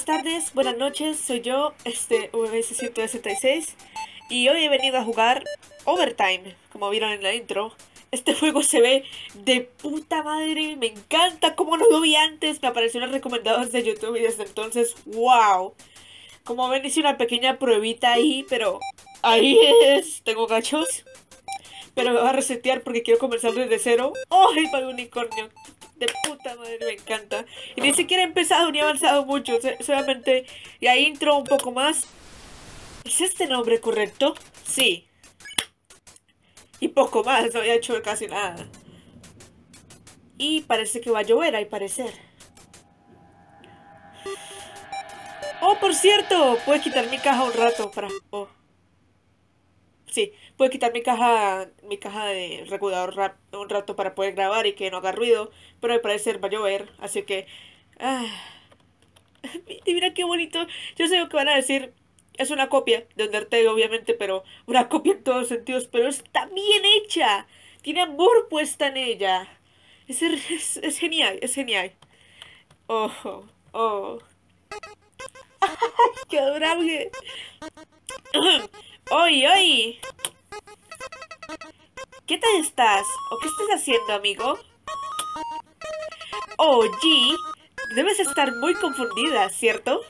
tardes, buenas noches, soy yo, VS166 y hoy he venido a jugar Overtime, como vieron en la intro. Este juego se ve de puta madre, me encanta, como no lo vi antes, me aparecieron recomendados de YouTube y desde entonces, wow. Como ven hice una pequeña pruebita ahí, pero ahí es, tengo gachos. Pero me voy a resetear porque quiero comenzar desde cero. ¡Ay, para un unicornio! De puta madre, me encanta. Y ni siquiera he empezado ni he avanzado mucho. Solamente la intro un poco más. ¿Es este nombre correcto? Sí. Y poco más, no había hecho casi nada. Y parece que va a llover, al parecer. Oh, por cierto, puedo quitar mi caja un rato para... Oh. Sí, puedo quitar mi caja de regulador un rato para poder grabar y que no haga ruido, pero al parecer va a llover, así que... Ah, y mira qué bonito. Yo sé lo que van a decir, es una copia de Undertale obviamente, pero una copia en todos sentidos, pero está bien hecha. Tiene amor puesta en ella. Es genial, es genial. Oh, oh, qué adorable. ¡Oy, oy! ¿Qué tal estás? ¿O qué estás haciendo, amigo? Oh, G, debes estar muy confundida, ¿cierto?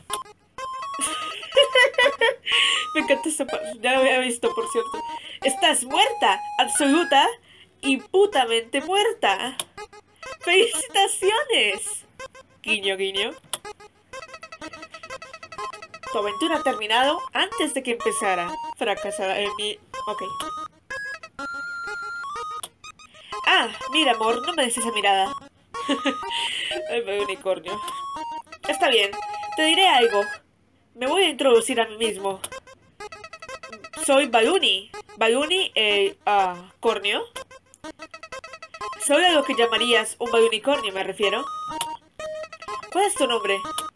Me encanta esa parte, ya lo había visto, por cierto. Estás muerta, absoluta y putamente muerta. ¡Felicitaciones! Guiño, guiño. Tu aventura ha terminado antes de que empezara. Fracasada en mi... Ok. Ah, mira, amor, no me des esa mirada. El unicornio. Está bien, te diré algo. Me voy a introducir a mí mismo. Soy Baluni. Baluni, cornio. Soy a lo que llamarías un balunicornio, me refiero. ¿Cuál es tu nombre?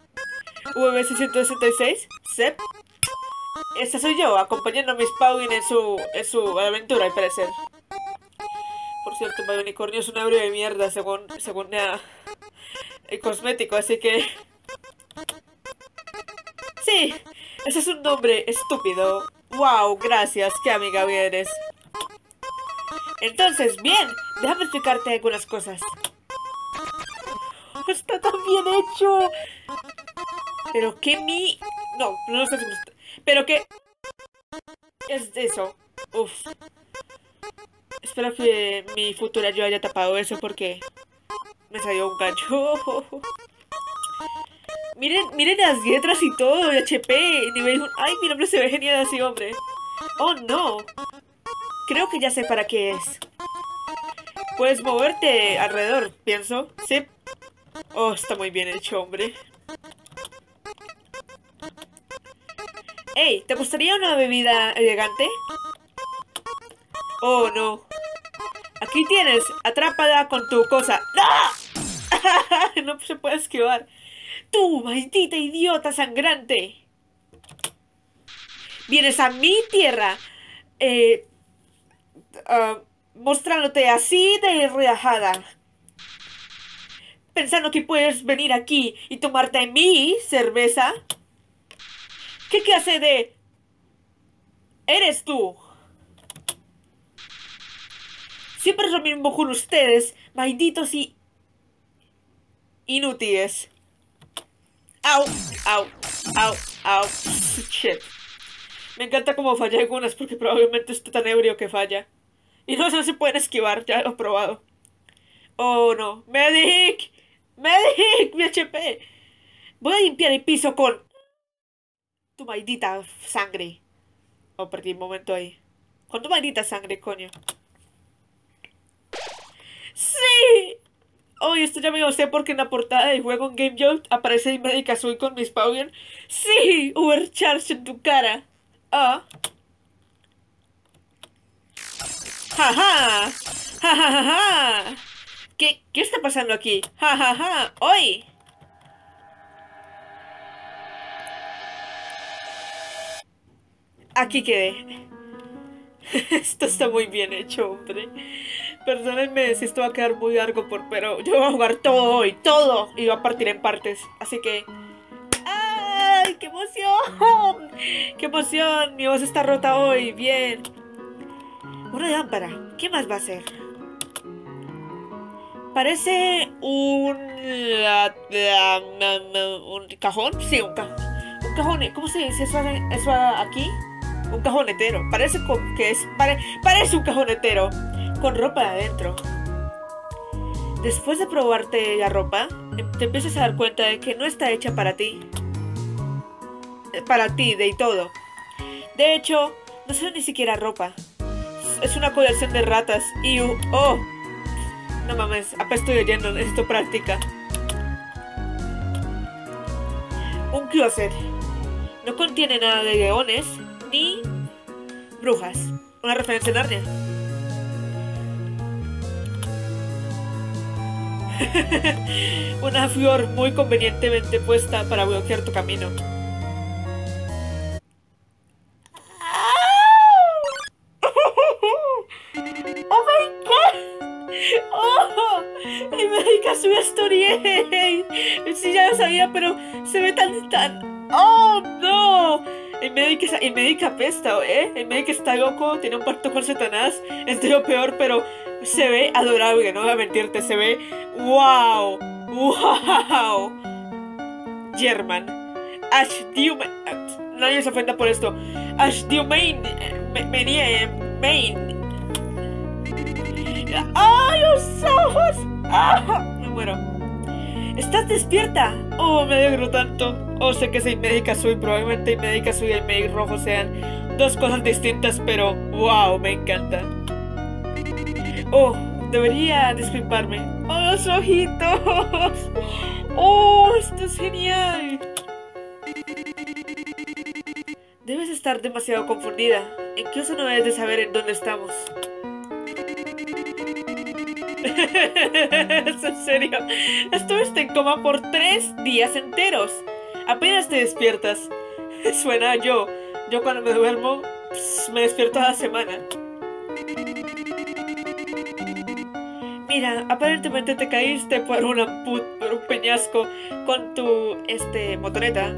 ¿VS166? ¿Sep? Esta soy yo, acompañando a Miss Pauline en su aventura, al parecer. Por cierto, el balunicornio es un ebrio de mierda, según el cosmético, así que... Sí, ese es un nombre estúpido. Wow, gracias, qué amiga eres. Entonces, bien, déjame explicarte algunas cosas. Está tan bien hecho. Pero qué No, no sé si... Pero qué... Es eso. Uf. Espero que mi futura yo haya tapado eso porque... Me salió un gancho. Miren las letras y todo, HP, nivel 1. Ay, mi nombre se ve genial así, hombre. Oh, no. Creo que ya sé para qué es. Puedes moverte alrededor, pienso. Sí. Oh, está muy bien hecho, hombre. Hey, ¿te gustaría una bebida elegante? Oh, no. Aquí tienes, atrápala con tu cosa. ¡No! No se puede esquivar. ¡Tú, maldita idiota sangrante! Vienes a mi tierra, mostrándote así de relajada. Pensando que puedes venir aquí y tomarte mi cerveza. ¿Qué clase de... eres tú? Siempre es lo mismo con ustedes, malditos y... inútiles. Au, au, au, au. Shit. Me encanta cómo falla algunas porque probablemente esté tan ebrio que falla. Y no se pueden esquivar, ya lo he probado. Oh no. ¡Medic! ¡Medic! ¡Mi HP! Voy a limpiar el piso con... tu maldita sangre. Oh, perdí un momento ahí. Con tu maldita sangre, coño. ¡Sí! Oh, esto ya me lo sé porque en la portada del juego en Game Jolt aparece el Medic azul con Miss Pauline. ¡Sí! Overcharge en tu cara. Ah. ¡Ja, ja! ¡Ja, ja, ja, ja! ¿Qué está pasando aquí? ¡Ja, ja, ja! ¡Hoy! Aquí quedé. Esto está muy bien hecho, hombre. Perdónenme si esto va a quedar muy largo, pero yo voy a jugar todo hoy, todo. Y va a partir en partes. Así que... ¡Ah! ¡Qué emoción! ¡Qué emoción! Mi voz está rota hoy. Bien. Una lámpara. ¿Qué más va a ser? Parece un cajón. Sí, un cajón. ¿Cómo se dice eso aquí? Un cajonetero. Parece parece un cajonetero con ropa adentro. Después de probarte la ropa, te empiezas a dar cuenta de que no está hecha para ti. Para ti, de todo. De hecho, no es ni siquiera ropa. Es una colección de ratas y... ¡Oh! No mames, apenas estoy leyendo, necesito práctica. Un closet. No contiene nada de leones ni brujas. Una referencia a Narnia. Una flor muy convenientemente puesta para bloquear tu camino. ¡Oh my god! ¡Oh! ¡El Medica sube Story! Sí, ya lo sabía, pero se ve tan... ¡Oh, no! El Medica apesta, ¿eh? El Medica está loco, tiene un pacto con Satanás. Es de lo peor, pero se ve adorable, no voy a mentirte. Se ve... ¡Wow! ¡Wow! German. Ash Diumain... Nadie se ofenda por esto. Ash Diumain... Main... ¡Ay, los ojos! ¡Ah! Me muero. ¿Estás despierta? Oh, me alegro tanto. Oh, sé que soy médica azul. Probablemente médica azul y el médico rojo sean dos cosas distintas, pero wow, me encanta. Oh, debería disculparme. Oh, los ojitos. Oh, esto es genial. Debes estar demasiado confundida. Incluso no debes de saber en dónde estamos. ¿Es en serio? Estuviste en coma por 3 días enteros. Apenas te despiertas. Suena yo. Yo cuando me duermo, me despierto a la semana. Mira, aparentemente te caíste por un peñasco con tu, motoneta.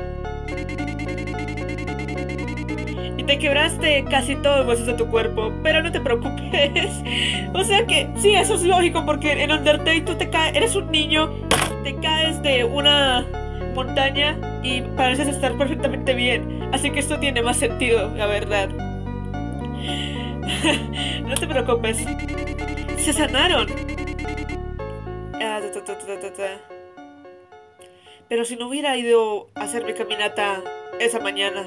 Y te quebraste casi todos los huesos de tu cuerpo, pero no te preocupes. O sea que, sí, eso es lógico, porque en Undertale tú te caes, eres un niño, te caes de una montaña y pareces estar perfectamente bien. Así que esto tiene más sentido, la verdad. No te preocupes. Se sanaron. Pero si no hubiera ido a hacer mi caminata esa mañana,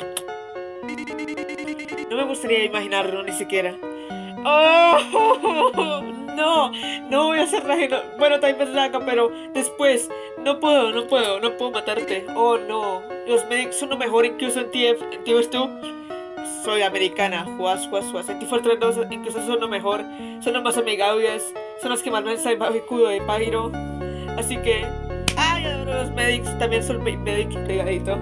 no me gustaría imaginarlo ni siquiera. ¡Oh! No voy a hacer raje. Bueno, tal vez la haga, pero después. No puedo matarte. Oh, no. Los médicos son lo mejor, incluso en TF. ¿Entiendes tú? Soy americana. Juas. En T-Fortress 2 incluso son lo mejor. Son los más amigables. Son los que más me saben bajo el culo de pájaro. Así que... ¡ay, adoro los medics! También son medic pegadito.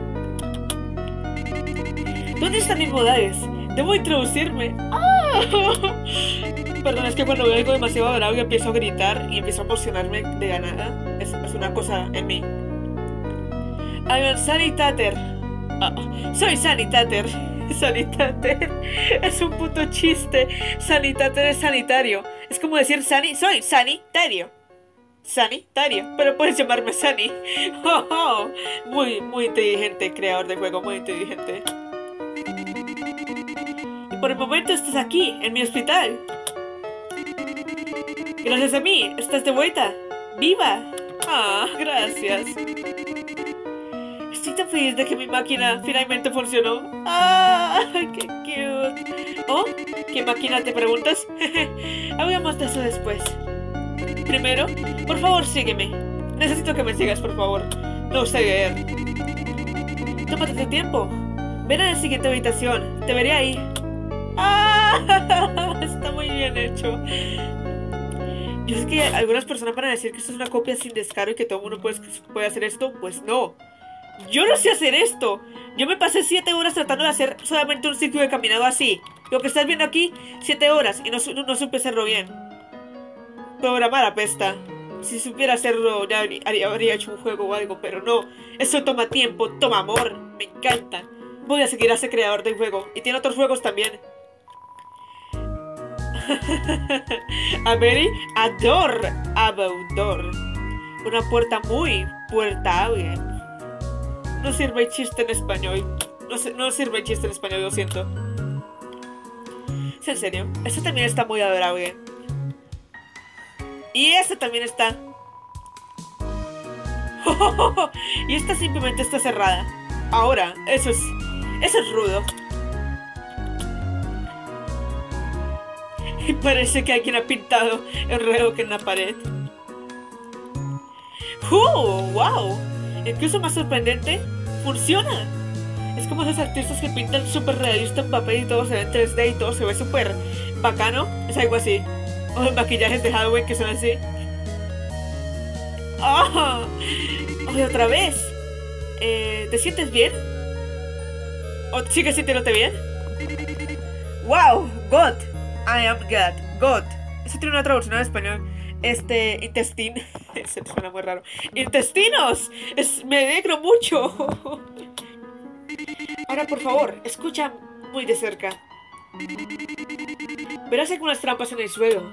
¿Dónde están mis modales? Debo introducirme. ¡Ah! Perdón, es que cuando veo algo demasiado adorable empiezo a gritar y empiezo a emocionarme de la nada. Es una cosa en mí. I'm Sanitater. Soy Sanitater. Sanitater es un puto chiste. Sanitater es sanitario. Es como decir soy sanitario. Sanitario, pero puedes llamarme Sani. Muy inteligente, creador de juego, muy inteligente. Y por el momento estás aquí, en mi hospital. Gracias a mí, estás de vuelta. ¡Viva! Ah, gracias. Estoy tan feliz de que mi máquina finalmente funcionó. ¡Ah! ¡Qué cute! ¿Oh? ¿Qué máquina te preguntas? Hablamos de eso después. Primero, por favor, sígueme. Necesito que me sigas, por favor. No sé leer. Tómate tu tiempo. Ven a la siguiente habitación. Te veré ahí. ¡Ah! Está muy bien hecho. Yo sé que algunas personas van a decir que esto es una copia sin descaro y que todo el mundo puede hacer esto. Pues no. Yo no sé hacer esto. Yo me pasé 7 horas tratando de hacer solamente un ciclo de caminado así. Lo que estás viendo aquí, 7 horas. Y no supe hacerlo bien. Programar apesta. Si supiera hacerlo, ya habría hecho un juego o algo, pero no. Eso toma tiempo, toma amor. Me encanta. Voy a seguir a ese creador del juego. Y tiene otros juegos también. A very about door. Una puerta muy puertable. No sirve el chiste en español. No sirve el chiste en español, lo siento. ¿Es en serio? Esta también está muy adorable. Y esta también está. Y esta simplemente está cerrada. Ahora, eso es rudo. Y parece que alguien ha pintado el reloj en la pared. ¡Wow! Incluso más sorprendente, funciona. Es como esos artistas que pintan súper realista en papel y todo se ve en 3D y todo se ve súper bacano. Es algo así. O los maquillajes de Halloween que son así. ¡Oh! Otra vez. ¿Te sientes bien? ¿O sigues sintiéndote bien? ¡Wow! God. I am God. God. Eso tiene una traducción en español. Intestino. Se suena muy raro. ¡Intestinos! Me alegro mucho. Ahora, por favor, escucha muy de cerca. Verás algunas trampas en el suelo.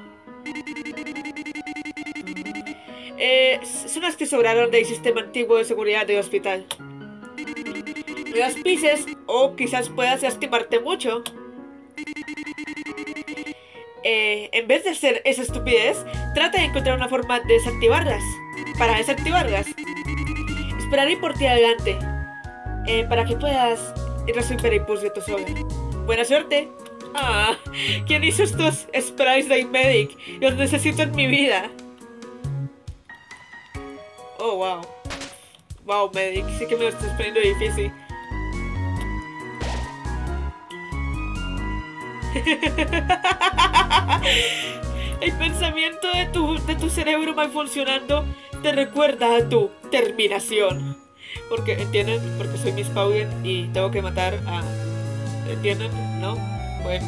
Son las que sobraron del sistema antiguo de seguridad del hospital. No las pises o quizás puedas lastimarte mucho. En vez de hacer esa estupidez, trata de encontrar una forma de desactivarlas. Para desactivarlas, esperaré por ti adelante. Para que puedas resolver el puzzle tú solo. Buena suerte. ¿Quién hizo estos sprays de Medic? Los necesito en mi vida. Oh, wow. Wow, Medic, sí que me lo estás poniendo difícil. El pensamiento de tu cerebro mal funcionando te recuerda a tu terminación. Porque, ¿entienden? Porque soy Miss Paugen y tengo que matar a... ¿Entienden? ¿No? Bueno.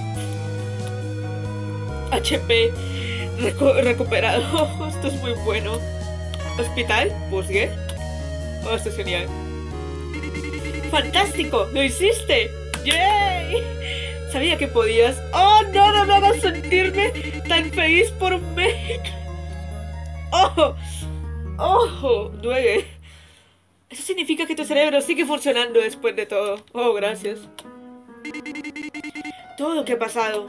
HP recuperado. Esto es muy bueno. Hospital, busqué. Oh, esto es genial. ¡Fantástico! ¡Lo hiciste! ¡Yay! Sabía que podías. ¡Oh, no! No me hagas sentirme tan feliz por Meg. ¡Oh! ¡Oh! Duele. Eso significa que tu cerebro sigue funcionando después de todo. Oh, gracias. Todo lo que ha pasado.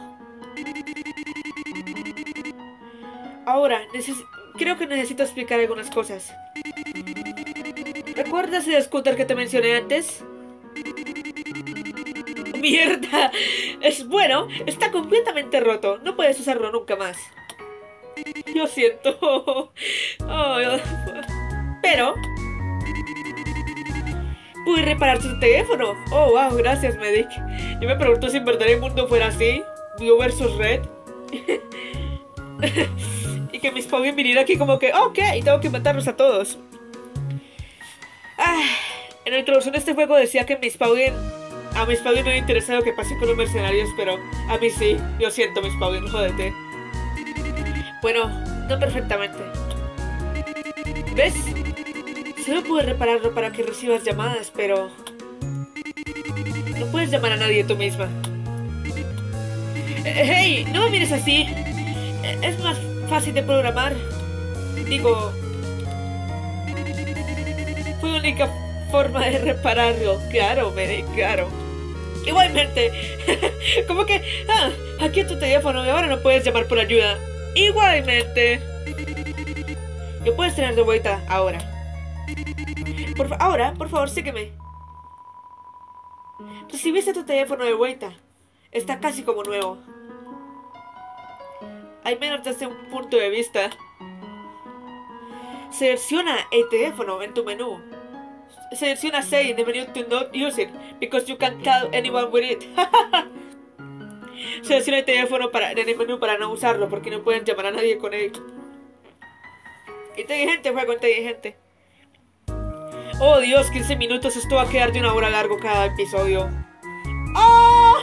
Ahora, creo que necesito explicar algunas cosas. ¿Recuerdas el scooter que te mencioné antes? ¡Mierda! Es bueno, está completamente roto. No puedes usarlo nunca más. Lo siento. Oh, pero... pude reparar tu teléfono. Oh, wow, gracias, Medic. Yo me pregunto si en verdad el mundo fuera así. Blue versus Red. Y que mis Paugen viniera aquí como que, ok, tengo que matarlos a todos. En la introducción de este juego decía que a Miss Paugen no me interesa lo que pase con los mercenarios, pero a mí sí. Lo siento, Miss Paugen, jódete. Bueno, no perfectamente. ¿Ves? Solo pude repararlo para que recibas llamadas, pero... no puedes llamar a nadie tú misma. ¡Hey! No me mires así. Es más fácil de programar. Digo... fue la única forma de repararlo. Claro, Medic, claro. Igualmente. Como que... aquí en tu teléfono y ahora no puedes llamar por ayuda. Igualmente. Lo puedes tener de vuelta ahora. Ahora, por favor, sígueme. Recibiste tu teléfono de vuelta. Está casi como nuevo. Al menos desde un punto de vista. Selecciona el teléfono en tu menú. Selecciona Say in the menu to not use it, because you can't call anyone with it. Selecciona el teléfono en el menú para no usarlo, porque no pueden llamar a nadie con él. Inteligente, juego inteligente. Oh Dios, 15 minutos, esto va a quedar de 1 hora largo cada episodio. ¡Oh!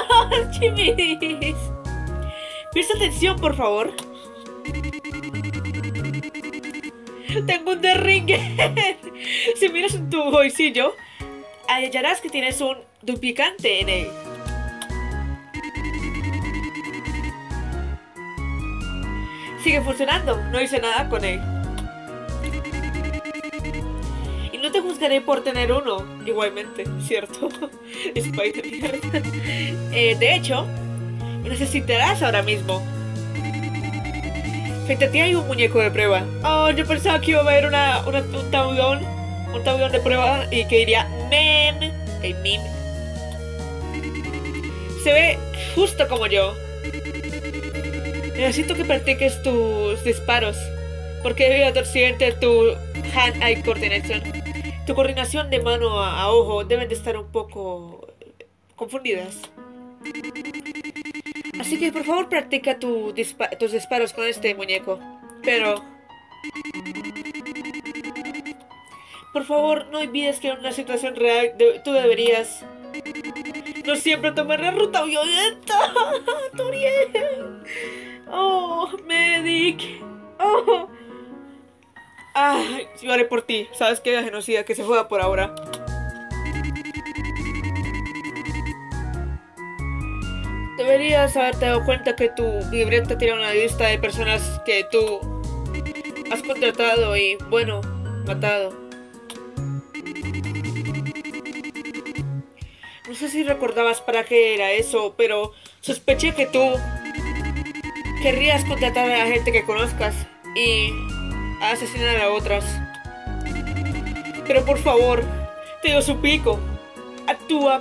¡Chimis! Presta atención, por favor. Tengo un derringue. Si miras en tu bolsillo, hallarás que tienes un duplicante en él. Sigue funcionando, no hice nada con él. Y no te juzgaré por tener uno, igualmente, ¿cierto? Spy de mierda. De hecho, lo necesitarás ahora mismo. Frente a ti hay un muñeco de prueba. Oh, yo pensaba que iba a haber un tablón de prueba y que diría meme, el meme. Se ve justo como yo. Necesito que practiques tus disparos, porque debido a tu accidente tu hand-eye coordination, tu coordinación de mano a ojo deben de estar un poco confundidas. Así que por favor practica tus disparos con este muñeco. Pero por favor no olvides que en una situación real tú deberías no siempre tomar la ruta violenta. Toriel. Oh, medic. Oh. Ay, yo haré por ti. ¿Sabes qué? La genocida que se juega por ahora. Deberías haberte dado cuenta que tu libreta tiene una lista de personas que tú has contratado y, bueno, matado. No sé si recordabas para qué era eso, pero sospeché que tú querrías contratar a la gente que conozcas y asesinar a otras. Pero por favor, te lo suplico, actúa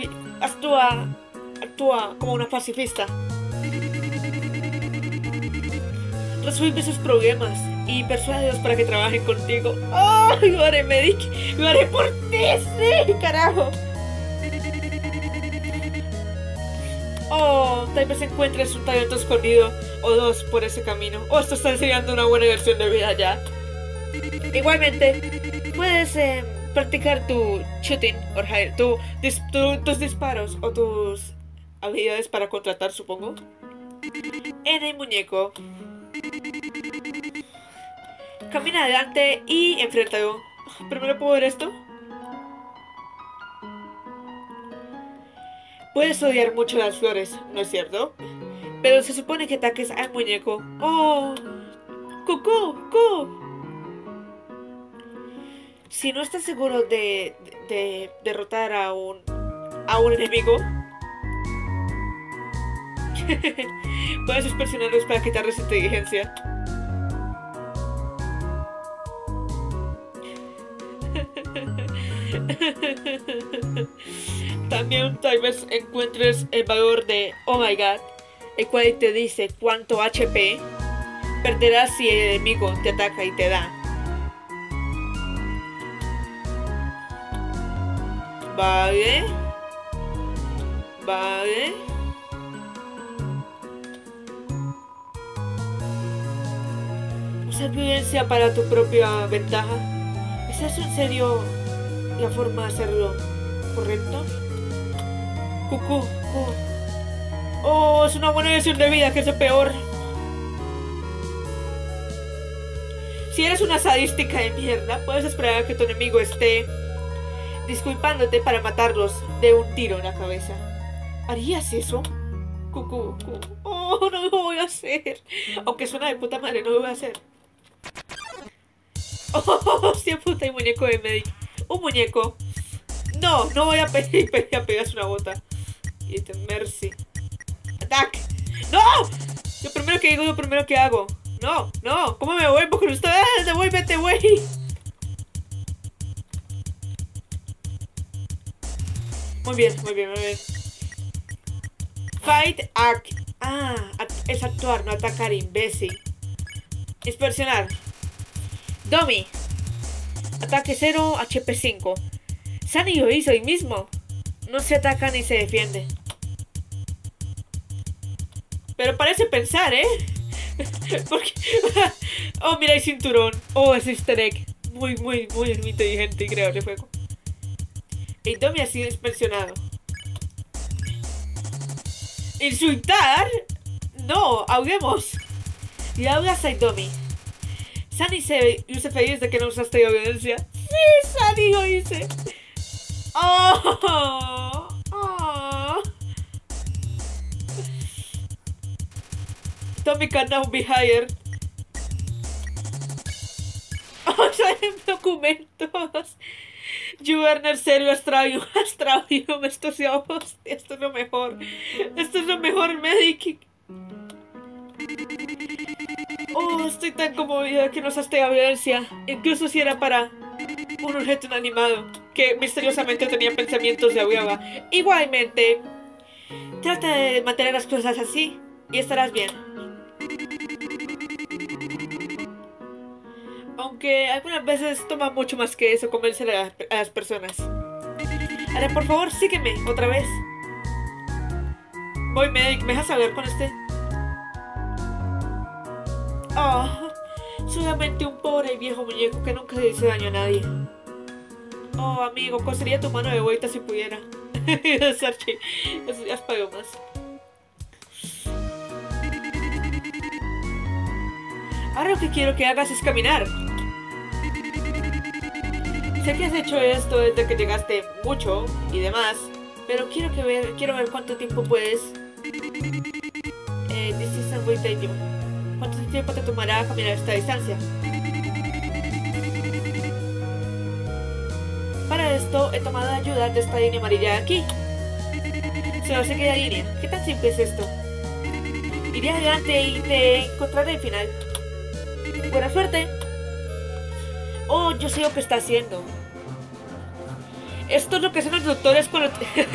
como una pacifista. Resuelve sus problemas y persuádelos para que trabajen contigo. ¡Oh! Lo haré, medic. Lo haré por ti, sí, carajo. Oh, tal vez encuentres un talento escondido o dos por ese camino. Oh, esto está enseñando una buena versión de vida ya. Igualmente, puedes practicar tu shooting, o tus disparos o tus habilidades para contratar, supongo. En el muñeco. Camina adelante y enfréntalo. Primero puedo ver esto. Puedes odiar mucho las flores, ¿no es cierto? Pero se supone que ataques al muñeco. ¡Oh! ¡Cucú! Si no estás seguro de derrotar a un enemigo, puedes presionarlos para quitarles inteligencia. También tal vez encuentres el valor de Oh My God, el cual te dice cuánto HP perderás si el enemigo te ataca y te da. Vale. Usa violencia para tu propia ventaja. ¿Es eso en serio la forma de hacerlo correcto? Cucú. Oh, es una buena lección de vida, que es lo peor. Si eres una sadística de mierda, puedes esperar a que tu enemigo esté disculpándote para matarlos de un tiro en la cabeza. ¿Harías eso? Cucú. Oh, no lo voy a hacer. Aunque suena de puta madre, no lo voy a hacer. Oh, hostia puta, y muñeco de medic. Un muñeco. No voy a pedir pegas una bota. Y mercy. Attack. ¡No! Lo primero que digo, lo primero que hago. No. ¿Cómo me vuelvo con usted? Devuélvete, güey. Muy bien. Fight, act. Es actuar, no atacar, imbécil. Inspeccionar. Dummy. Ataque 0, HP 5. Sunny lo hizo hoy mismo. No se ataca ni se defiende. Pero parece pensar, ¿eh? Porque... oh, mira el cinturón. Oh, es easter egg. Muy inteligente y creador de juego. El Dummy ha sido inspeccionado. ¿Insultar? No, ahoguemos. Y hablas al Dummy. Sunny se luce feliz de que no usaste violencia. Sí, Sunny lo hice. Oh, oh. Tommy can now be hired. Oh, salen documentos. Juerner, serio, Astravium, esto es lo mejor. Esto es lo mejor, Medic. Oh, estoy tan conmovida que no usaste violencia. Incluso si era para un objeto inanimado que misteriosamente tenía pensamientos de aviava. Igualmente, trata de mantener las cosas así y estarás bien. Aunque algunas veces toma mucho más que eso convencer a las personas. Ahora, por favor, sígueme otra vez. Voy, Medic, ¿me dejas hablar con este? Oh, solamente un pobre viejo muñeco que nunca le hizo daño a nadie. Oh, amigo, cosería tu mano de vuelta si pudiera. Sarchi, eso ya es pago más. Ahora lo que quiero que hagas es caminar. Sé que has hecho esto desde que llegaste mucho y demás, pero quiero ver cuánto tiempo puedes. ¿Cuánto tiempo te tomará caminar esta distancia? Para esto he tomado ayuda de esta línea amarilla de aquí. Solo sé que la línea. ¿Qué tan simple es esto? Iré adelante y te encontraré al final. Buena suerte. Oh, yo sé lo que está haciendo. Esto es lo que hacen los doctores cuando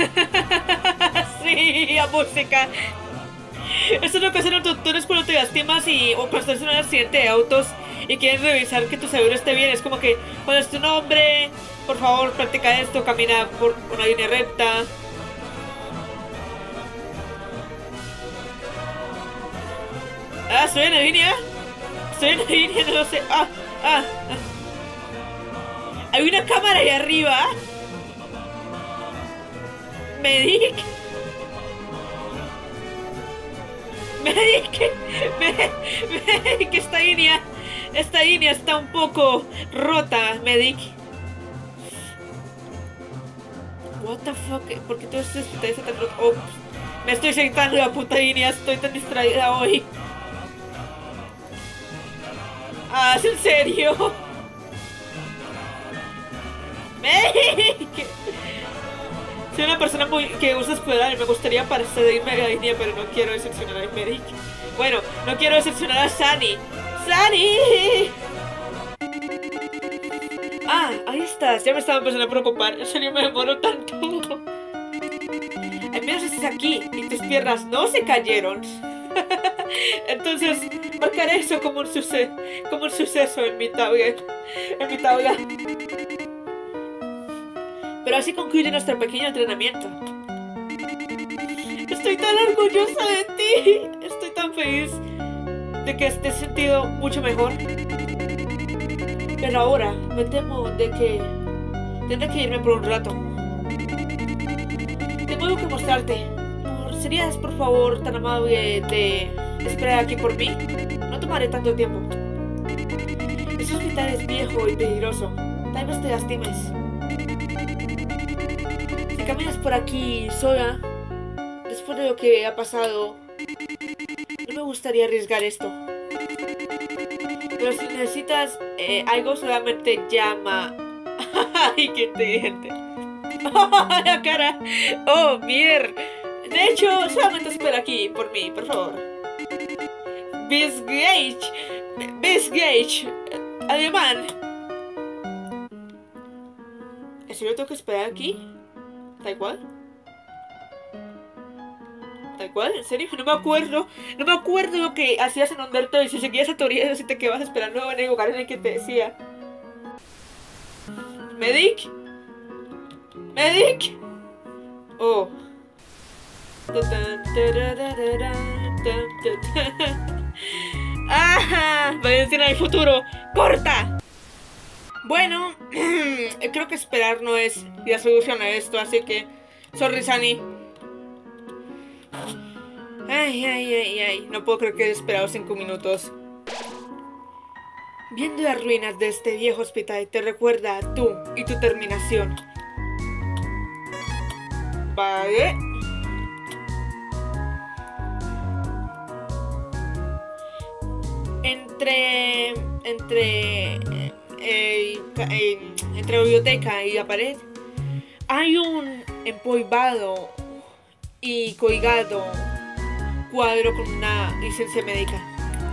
sí, la música. Esto es lo que hacen los doctores cuando te lastimas o cuando estás en un accidente de autos y quieren revisar que tu seguro esté bien. Es como que, cuando es tu nombre, por favor, practica esto, camina por una línea recta. Ah, ¿estoy en la línea? Estoy en la línea, no lo sé. Hay una cámara ahí arriba. Medic. Medic, esta línea está un poco rota, Medic. What the fuck, ¿por qué todo esto está tan roto? Oh, me estoy sentando la puta línea, estoy tan distraída hoy. Ah, ¿es en serio? Medic. Soy una persona que usa explorar y me gustaría parecerme a la línea, pero no quiero decepcionar a Medic. Bueno, no quiero decepcionar a Sunny. ¡Sunny! Ah, ahí estás. Ya me estaba empezando a preocupar. En serio me demoro tanto. Al menos estás aquí y tus piernas no se cayeron. Entonces, marcaré eso como un suceso en mi tabla. Pero así concluye nuestro pequeño entrenamiento. Estoy tan orgullosa de ti. Estoy tan feliz de que te has sentido mucho mejor. Pero ahora me temo de que tendré que irme por un rato. Tengo algo que mostrarte. ¿Serías, por favor, tan amable de esperar aquí por mí? No tomaré tanto tiempo. Este hospital es viejo y peligroso. Tal vez te lastimes. Si caminas por aquí sola, después de lo que ha pasado, no me gustaría arriesgar esto. Pero si necesitas algo, solamente llama. ¡Ay, qué inteligente! ¡Oh, la cara! ¡Oh, mierda! De hecho, solamente espera aquí por mí, por favor. Bisgage, alemán. ¿En serio tengo que esperar aquí? ¿Tal cual? ¿Tal cual? ¿En serio? No me acuerdo lo que hacías en Undertale. Si seguías a teoría, decirte que vas esperando en el lugar en el que te decía. ¿Medic? ¿Medic? Oh. ¡Ah! Valenciana del futuro. ¡Corta! Bueno, creo que esperar no es la solución a esto, así que... Sorry, Sunny. Ay. No puedo creer que he esperado 5 minutos. Viendo las ruinas de este viejo hospital te recuerda a tú y tu terminación. Vale. Entre la biblioteca y la pared hay un empolvado y colgado cuadro con una licencia médica.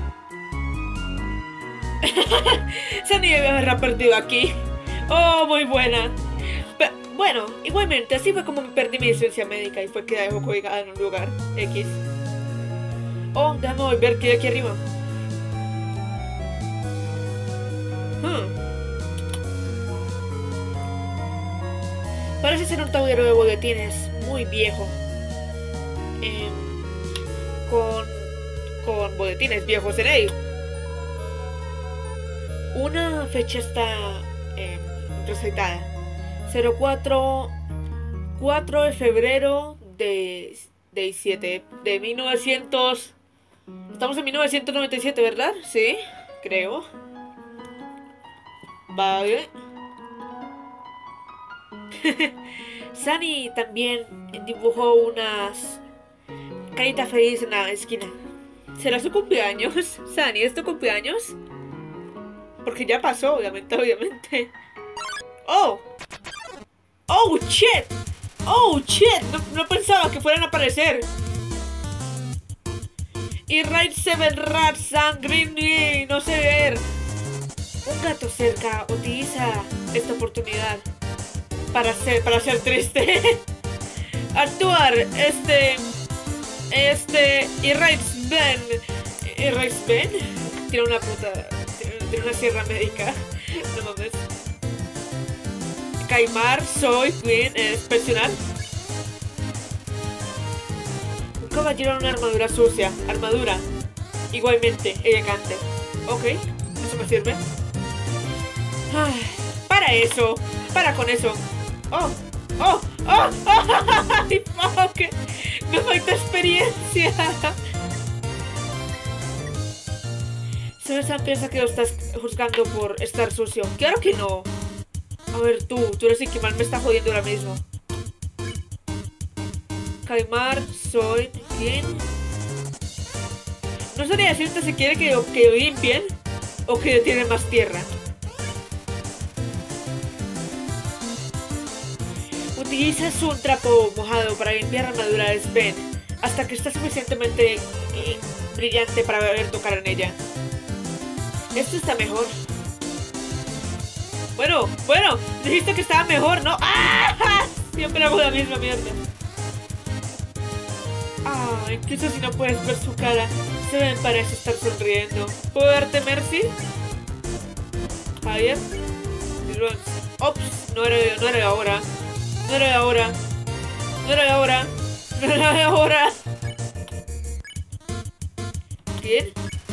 Sunny debe haberla perdido aquí. Oh, muy buena. Pero, bueno, igualmente, así fue como me perdí mi licencia médica y fue que la dejó colgada en un lugar X. Oh, déjame volver que hay aquí arriba. Parece ser un tablero de boletines muy viejo. Con boletines viejos en ello. Una fecha está recitada. 4 de febrero de 1900. Estamos en 1997, ¿verdad? Sí, creo. Vale. Sunny también dibujó unas caritas felices en la esquina. ¿Será su cumpleaños? Sunny, ¿es tu cumpleaños? Porque ya pasó, obviamente. ¡Oh! ¡Oh, shit! ¡Oh, shit! No pensaba que fueran a aparecer. Y Raid 7 Rats and Green no sé ver. Un gato cerca utiliza esta oportunidad para ser triste. Actuar, y Raid Ben tiene una puta. Tiene una sierra médica. No mames. Caimar, soy Queen, es personal. Un caballero en una armadura sucia. Armadura. Igualmente, elegante. Ok, eso me sirve. Ay, para eso. Para con eso. Oh, oh, oh, oh. Ay, fuck. Me falta experiencia. Solo Sam piensa que lo estás juzgando por estar sucio. Claro que no. A ver, tú eres el que más me está jodiendo ahora mismo. Caimar, soy bien. No sabría decirte si quiere que lo limpien o que tiene más tierra. Utilizas un trapo mojado para limpiar la armadura de Sven hasta que está suficientemente brillante para poder tocar en ella. Esto está mejor. Bueno, dijiste que estaba mejor, ¿no? ¡Ah! Siempre hago la misma mierda. Ah, incluso si no puedes ver su cara, se me parece estar sonriendo. ¿Puedo darte mercy? Javier. Ops, no era ahora. No era ahora. ¿Quién?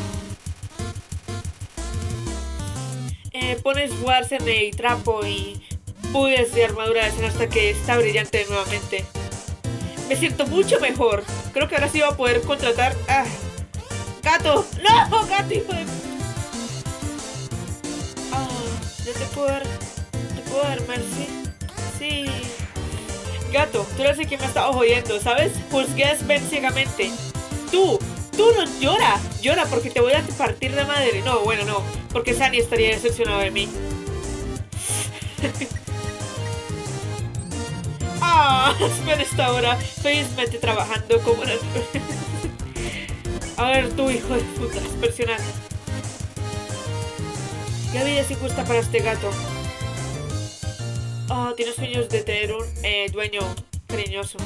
Pones guards en el trapo y pules de armadura hasta que está brillante nuevamente. Me siento mucho mejor. Creo que ahora sí voy a poder contratar a... ¡Gato! ¡No! ¡Gato, hijo de... Ah, ¿ya te puedo dar mercy? Sí. Gato, tú eres el que me ha estado jodiendo, ¿sabes? Juzgué a Sven ciegamente. Tú no llora porque te voy a partir de madre. No, bueno, no, porque Sunny estaría decepcionado de mí. Ah, Sven está ahora felizmente trabajando como una... A ver, tú, hijo de puta, excepcional. La vida es injusta para este gato. Oh, tiene sueños de tener un dueño cariñoso.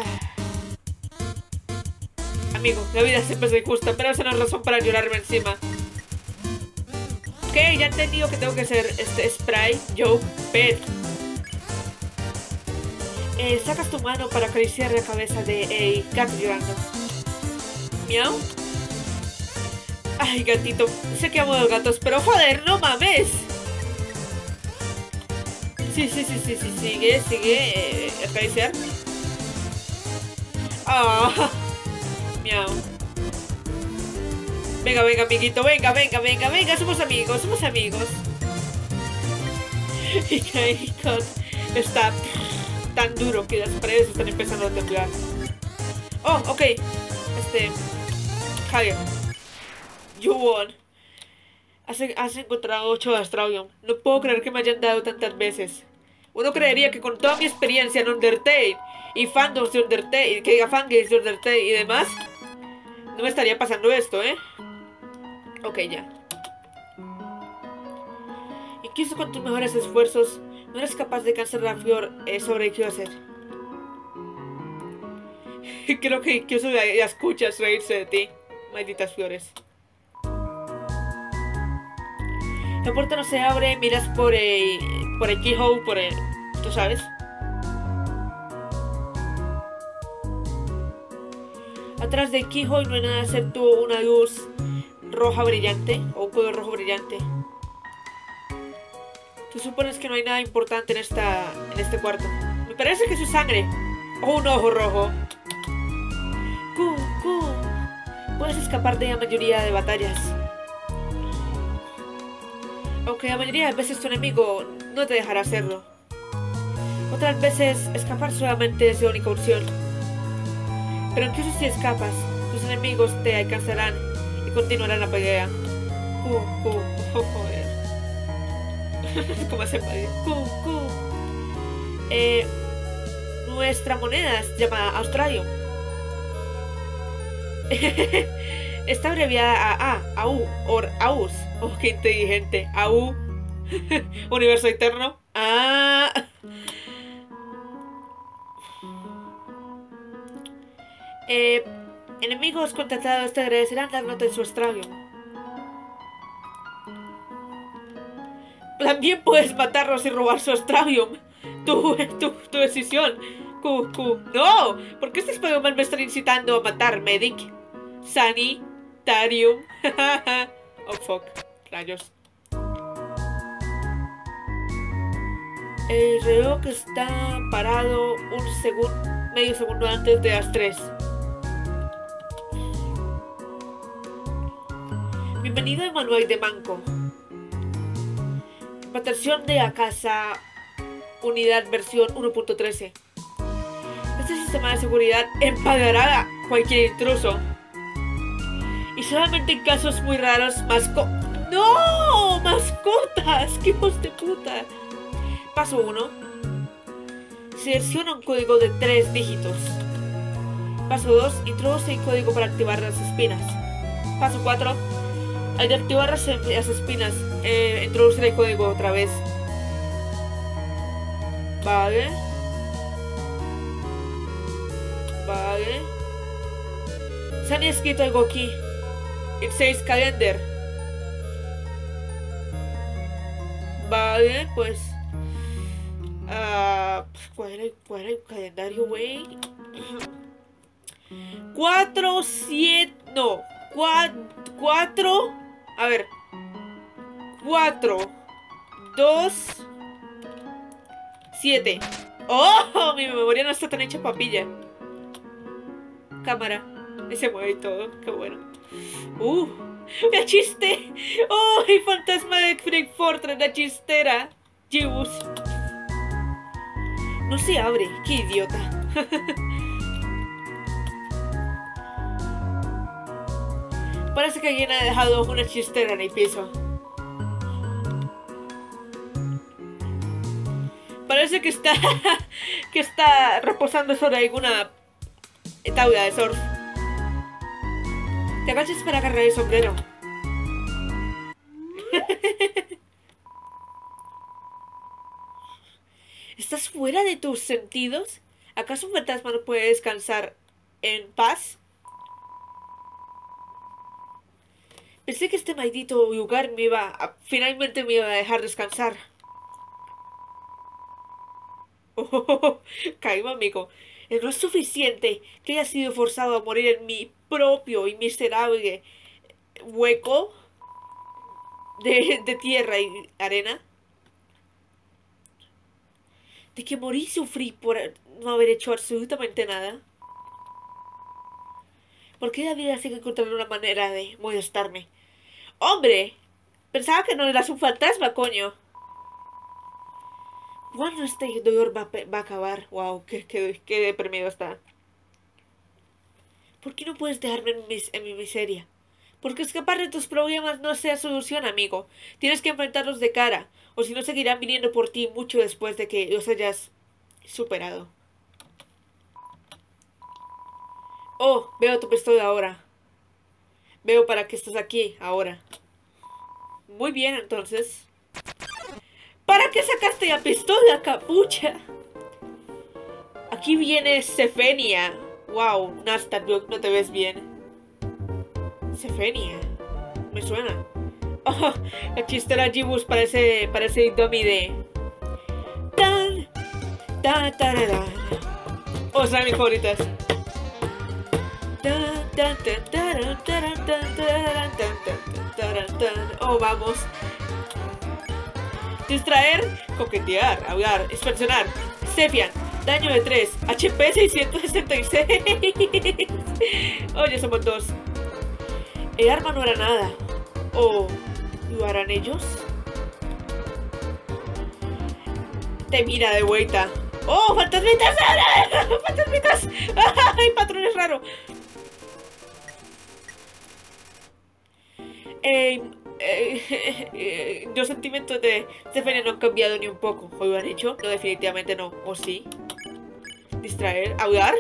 Amigo, la vida siempre es injusta, pero esa no es razón para llorarme encima. Ok, ya he entendido que tengo que hacer spray, joke, pet. Sacas tu mano para acariciar la cabeza de gato llorando. Miau. Ay, gatito, sé que amo a los gatos, pero joder, no mames. Sí, sigue, acariciar. Ah, miau. Venga, venga, amiguito, venga, venga, venga, venga, somos amigos, somos amigos. Y Kenny está tan duro que las paredes están empezando a temblar. Oh, ok. Javier. You won. Has encontrado 8 de Astralium. No puedo creer que me hayan dado tantas veces. Uno creería que con toda mi experiencia en Undertale y fandoms de Undertale, que diga fangames de Undertale y demás, no me estaría pasando esto, ¿eh? Ok, ya. Incluso con tus mejores esfuerzos, no eres capaz de cansar la Fior sobre Kyoset. Creo que incluso ya escuchas reírse de ti, malditas Fiores. La puerta no se abre, miras por el keyhole, tú sabes. Atrás del keyhole no hay nada excepto una luz roja brillante, o un color rojo brillante. Tú supones que no hay nada importante en este cuarto. Me parece que es su sangre. O un ojo rojo. Puedes escapar de la mayoría de batallas. Aunque la mayoría de veces tu enemigo no te dejará hacerlo. Otras veces escapar solamente es la única opción. Pero incluso si escapas, tus enemigos te alcanzarán y continuarán la pelea. Joder. ¿Cómo se puede? Nuestra moneda es llamada Australium. Está abreviada a AU, o AUS. Oh, qué inteligente. AU. Universo Eterno. Enemigos contratados te agradecerán dándote su Australium. También puedes matarlos y robar su Australium. Tu decisión. No, ¿por qué este Spider-Man me está incitando a matar, Medic? Sanitarium. Oh, fuck. Rayos. El reloj está parado medio segundo antes de las 3. Bienvenido a Manuel de Manco. Protección de la casa, unidad versión 1.13. Este sistema de seguridad empagará a cualquier intruso. Y solamente en casos muy raros, ¡No! ¡Mascotas! ¡Qué hijos de puta! Paso 1. Selecciona un código de 3 dígitos. Paso 2. Introduce el código para activar las espinas. Paso 4. Al activar las espinas, introducir el código otra vez. Vale. Se han escrito algo aquí. It says calendar. Vale, pues. ¿Cuál era el calendario, güey? 4, 7. No. 4. A ver. 4, 2, 7. ¡Oh! Mi memoria no está tan hecha papilla. Cámara. Y se mueve y todo. Qué bueno. ¡La chiste! ¡Oh! El fantasma de Freak Fortress, la chistera. Jibus. No se abre. ¡Qué idiota! Parece que alguien ha dejado una chistera en el piso. Parece que está reposando sobre alguna tabla de surf. Te agachas para agarrar el sombrero. ¿Estás fuera de tus sentidos? ¿Acaso un fantasma no puede descansar en paz? Pensé que este maldito lugar finalmente me iba a dejar descansar. Calma, amigo. No es suficiente que haya sido forzado a morir en mi propio y miserable hueco de tierra y arena. De que morí y sufrí por no haber hecho absolutamente nada. qué la vida sigue encontrando una manera de molestarme? ¡Hombre! Pensaba que no eras un fantasma, coño. ¿Cuándo este dolor va a acabar? Wow, qué deprimido está. ¿Por qué no puedes dejarme en mi miseria? Porque escapar de tus problemas no sea solución, amigo. Tienes que enfrentarlos de cara, o si no seguirán viniendo por ti mucho después de que los hayas superado. Oh, veo tu pistola ahora. Veo para qué estás aquí ahora. Muy bien, entonces. ¿Para qué sacaste la pistola, capucha? Aquí viene Sefenia. Wow, Nastat, no te ves bien. Sefenia. Me suena. Oh, la chistera Gibus parece dummy de... Tan, tan, tararán. Oh, son mis favoritas. Oh, vamos. Distraer, coquetear, hablar, expansionar. Sepian, daño de 3, HP 666. Oye, somos 2. El arma no era nada. ¿O lo harán ellos? Te mira de vuelta. ¡Oh, fantasmitas! ¡Fantasmitas! ¡Ay, patrón es raro! Los sentimientos de Sefenia no han cambiado ni un poco. ¿O lo han hecho? No, definitivamente no. ¿O sí? ¿Distraer? ¿Hablar?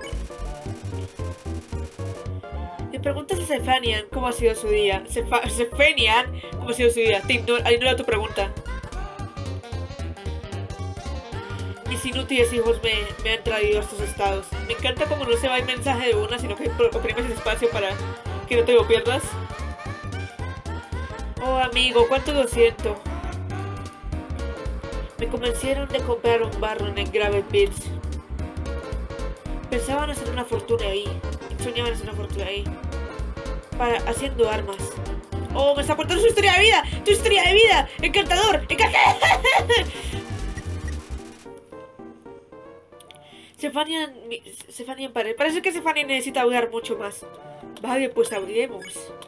Le preguntas a Sefanian cómo ha sido su día. Sefanian, ¿cómo ha sido su día? Te ignora tu pregunta. Mis inútiles hijos me han traído a estos estados. Me encanta como no se va el mensaje de una, sino que oprimes el espacio para que no te lo pierdas. Oh, amigo, cuánto lo siento. Me convencieron de comprar un barro en el Gravel Pits. Pensaban hacer una fortuna ahí. Soñaban hacer una fortuna ahí. Haciendo armas. Oh, me está contando su historia de vida. ¡Tu historia de vida! ¡Encantador! ¡Encantador! Sefanian parece que Sefanian necesita hablar mucho más. Vale, pues hablemos.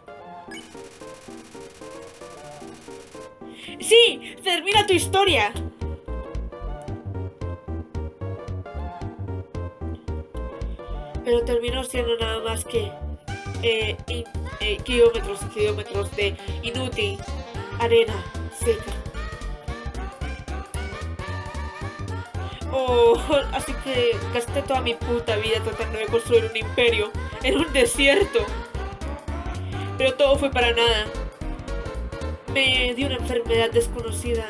¡Sí! ¡Termina tu historia! Pero terminó siendo nada más que kilómetros de inútil arena seca. Oh, así que gasté toda mi puta vida tratando de construir un imperio en un desierto. Pero todo fue para nada. Me dio una enfermedad desconocida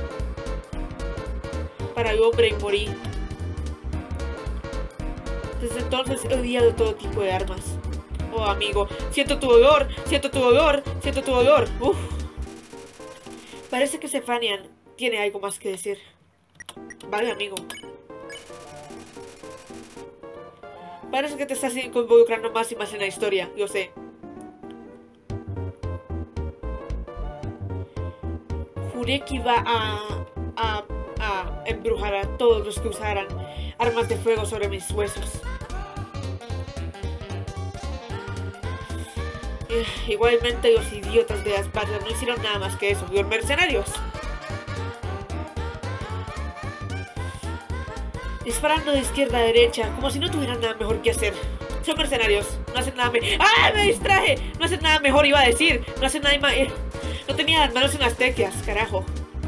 para el hombre y morí. Desde entonces he odiado todo tipo de armas. Oh, amigo, siento tu dolor, siento tu dolor, siento tu dolor. Uf. Parece que Sefanian tiene algo más que decir. Vale, amigo. Parece que te estás involucrando más y más en la historia, yo sé. Juré que iba a embrujar a todos los que usaran armas de fuego sobre mis huesos. Igualmente los idiotas de las barras no hicieron nada más que eso, los mercenarios. Disparando de izquierda a derecha, como si no tuvieran nada mejor que hacer. Son mercenarios, no hacen nada mejor. ¡Ah, me distraje! No hacen nada mejor, iba a decir. No hacen nada más. No tenía las manos en las teclas, carajo.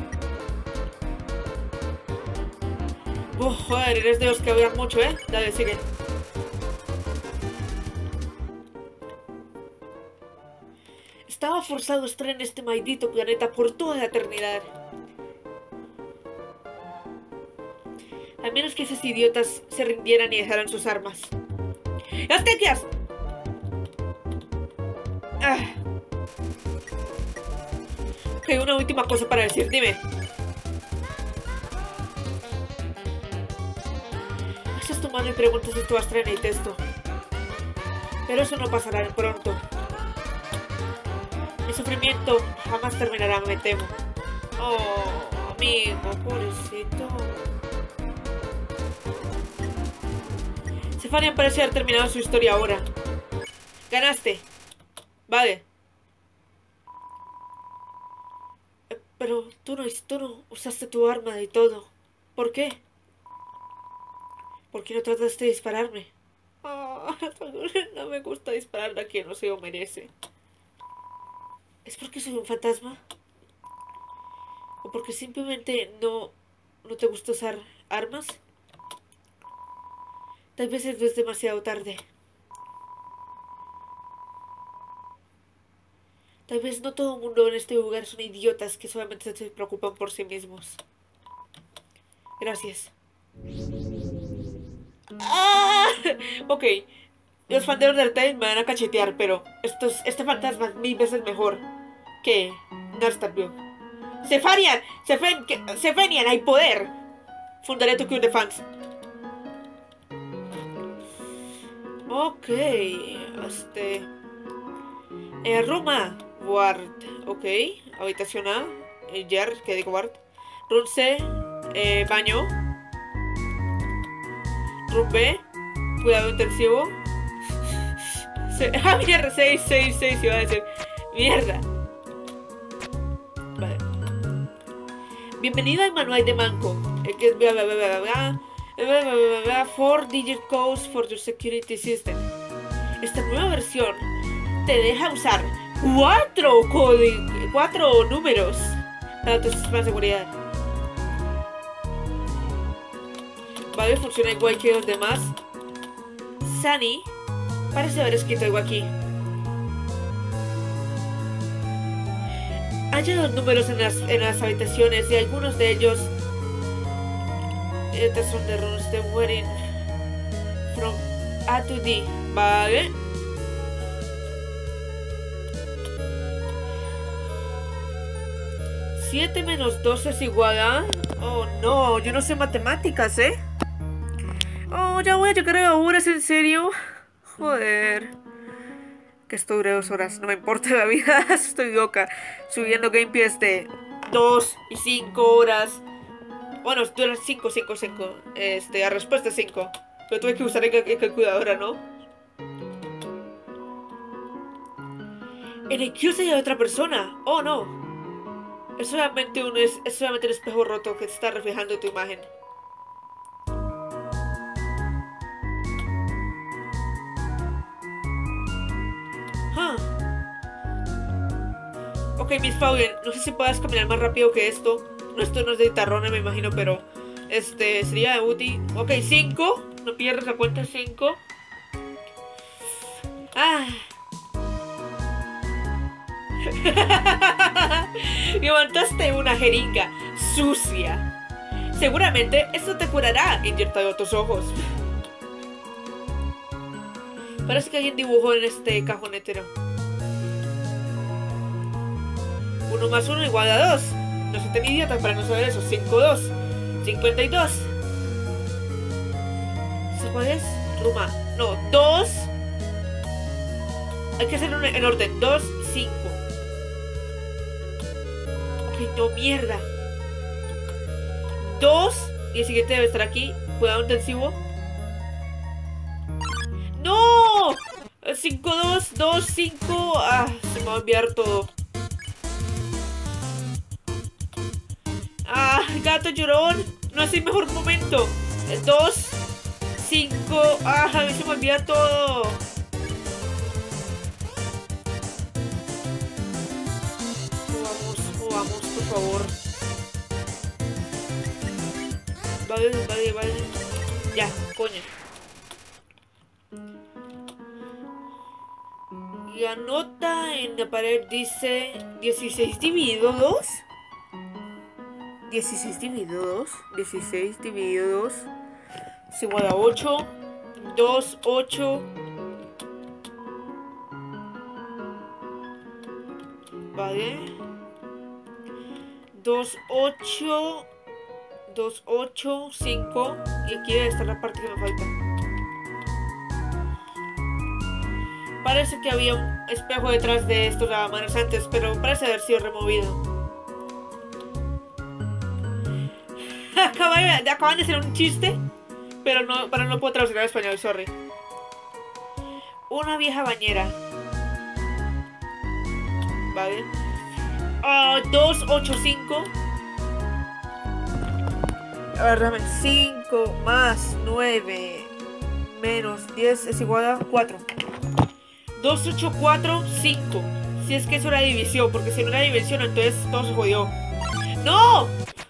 Joder, eres de los que hablan mucho, ¿eh? Dale, sigue. Estaba forzado a estar en este maldito planeta por toda la eternidad. A menos que esos idiotas se rindieran y dejaran sus armas. ¡Las teclas! Ah. Ok, una última cosa para decir, dime. Haces tu mano y preguntas si tú vas a traer el texto. Pero eso no pasará pronto. Mi sufrimiento jamás terminará, me temo. Oh, amigo, pobrecito. Sefanian parece haber terminado su historia ahora. Ganaste. Vale. Pero tú no usaste tu arma y todo. ¿Por qué? ¿Por qué no trataste de dispararme? Oh, no me gusta disparar a quien no se lo merece. ¿Es porque soy un fantasma? ¿O porque simplemente no te gusta usar armas? Tal vez es demasiado tarde. Tal vez no todo el mundo en este lugar son idiotas que solamente se preocupan por sí mismos. Gracias. ¡Ah! Ok. Los fans de Undertale me van a cachetear, pero este fantasma es mil veces mejor que Narstarville. ¡Sefenian! ¡Hay poder! Fundaré tu club de fans. Ok. Roma. Ward. Ok. Habitación A. Yer, que digo Ward. Room C. Baño. Room B. Cuidado intensivo. Mierda, 6 iba a decir. Mierda. Vale. Bienvenido al manual de Manco. Que es bla bla bla bla bla. 4-digit codes for your security system. Esta nueva versión te deja usar 4 números para tu sistema de seguridad. Vale, funciona igual que los demás. Sunny parece haber escrito algo aquí. Hay dos números en las habitaciones y algunos de ellos estas son de runes de wedding from A to D. Vale. ¿7 menos 2 es igual a...? Oh, no, yo no sé matemáticas, ¿eh? Oh, ya voy a llegar a horas, ¿en serio? Joder. Que esto dure 2 horas, no me importa la vida, estoy loca. Subiendo gameplays de 2 y 5 horas. Bueno, duran 5. La respuesta es 5. Pero tuve que usar el calculadora, ¿no? En el kiosco hay otra persona. Oh, no. Es solamente un espejo roto que te está reflejando tu imagen. Ok, Miss Faugen, no sé si puedas caminar más rápido que esto. Esto no es de guitarrona, me imagino, pero sería útil. Ok, 5. No pierdas la cuenta, 5. Ah. Levantaste una jeringa sucia. Seguramente esto te curará inyectado tus ojos. Parece que alguien dibujó en este cajonetero. 1 más 1 igual a 2. No soy tan idiota para no saber eso. 5-2. 52. ¿Cuál es? Ruma. No, 2. Hay que hacerlo en orden. 2, 5. Ok, no, mierda. 2. Y el siguiente debe estar aquí. Cuidado intensivo. ¡No! 5-2, 2, 5. Ah, se me va a enviar todo. Ah, gato llorón. No es el mejor momento. 2, 5. Ah, a mí se me envía todo. Vamos, por favor. Vale. Ya, coño. La nota en la pared dice 16 dividido 2. 16 dividido 2. 16 dividido 2 es igual a 8. 2, 8. Vale. 2, 8. 2, 8, 5. Y aquí debe estar la parte que me falta. Parece que había un espejo detrás de estos lavamanos antes, pero parece haber sido removido. Acaban de hacer un chiste, pero no puedo traducir al español, sorry. Una vieja bañera. Vale. 285. A ver, dame. 5 más 9 menos 10 es igual a 4. 2845. Si es que es una división, porque si no era división, entonces todo se jodió. ¡No!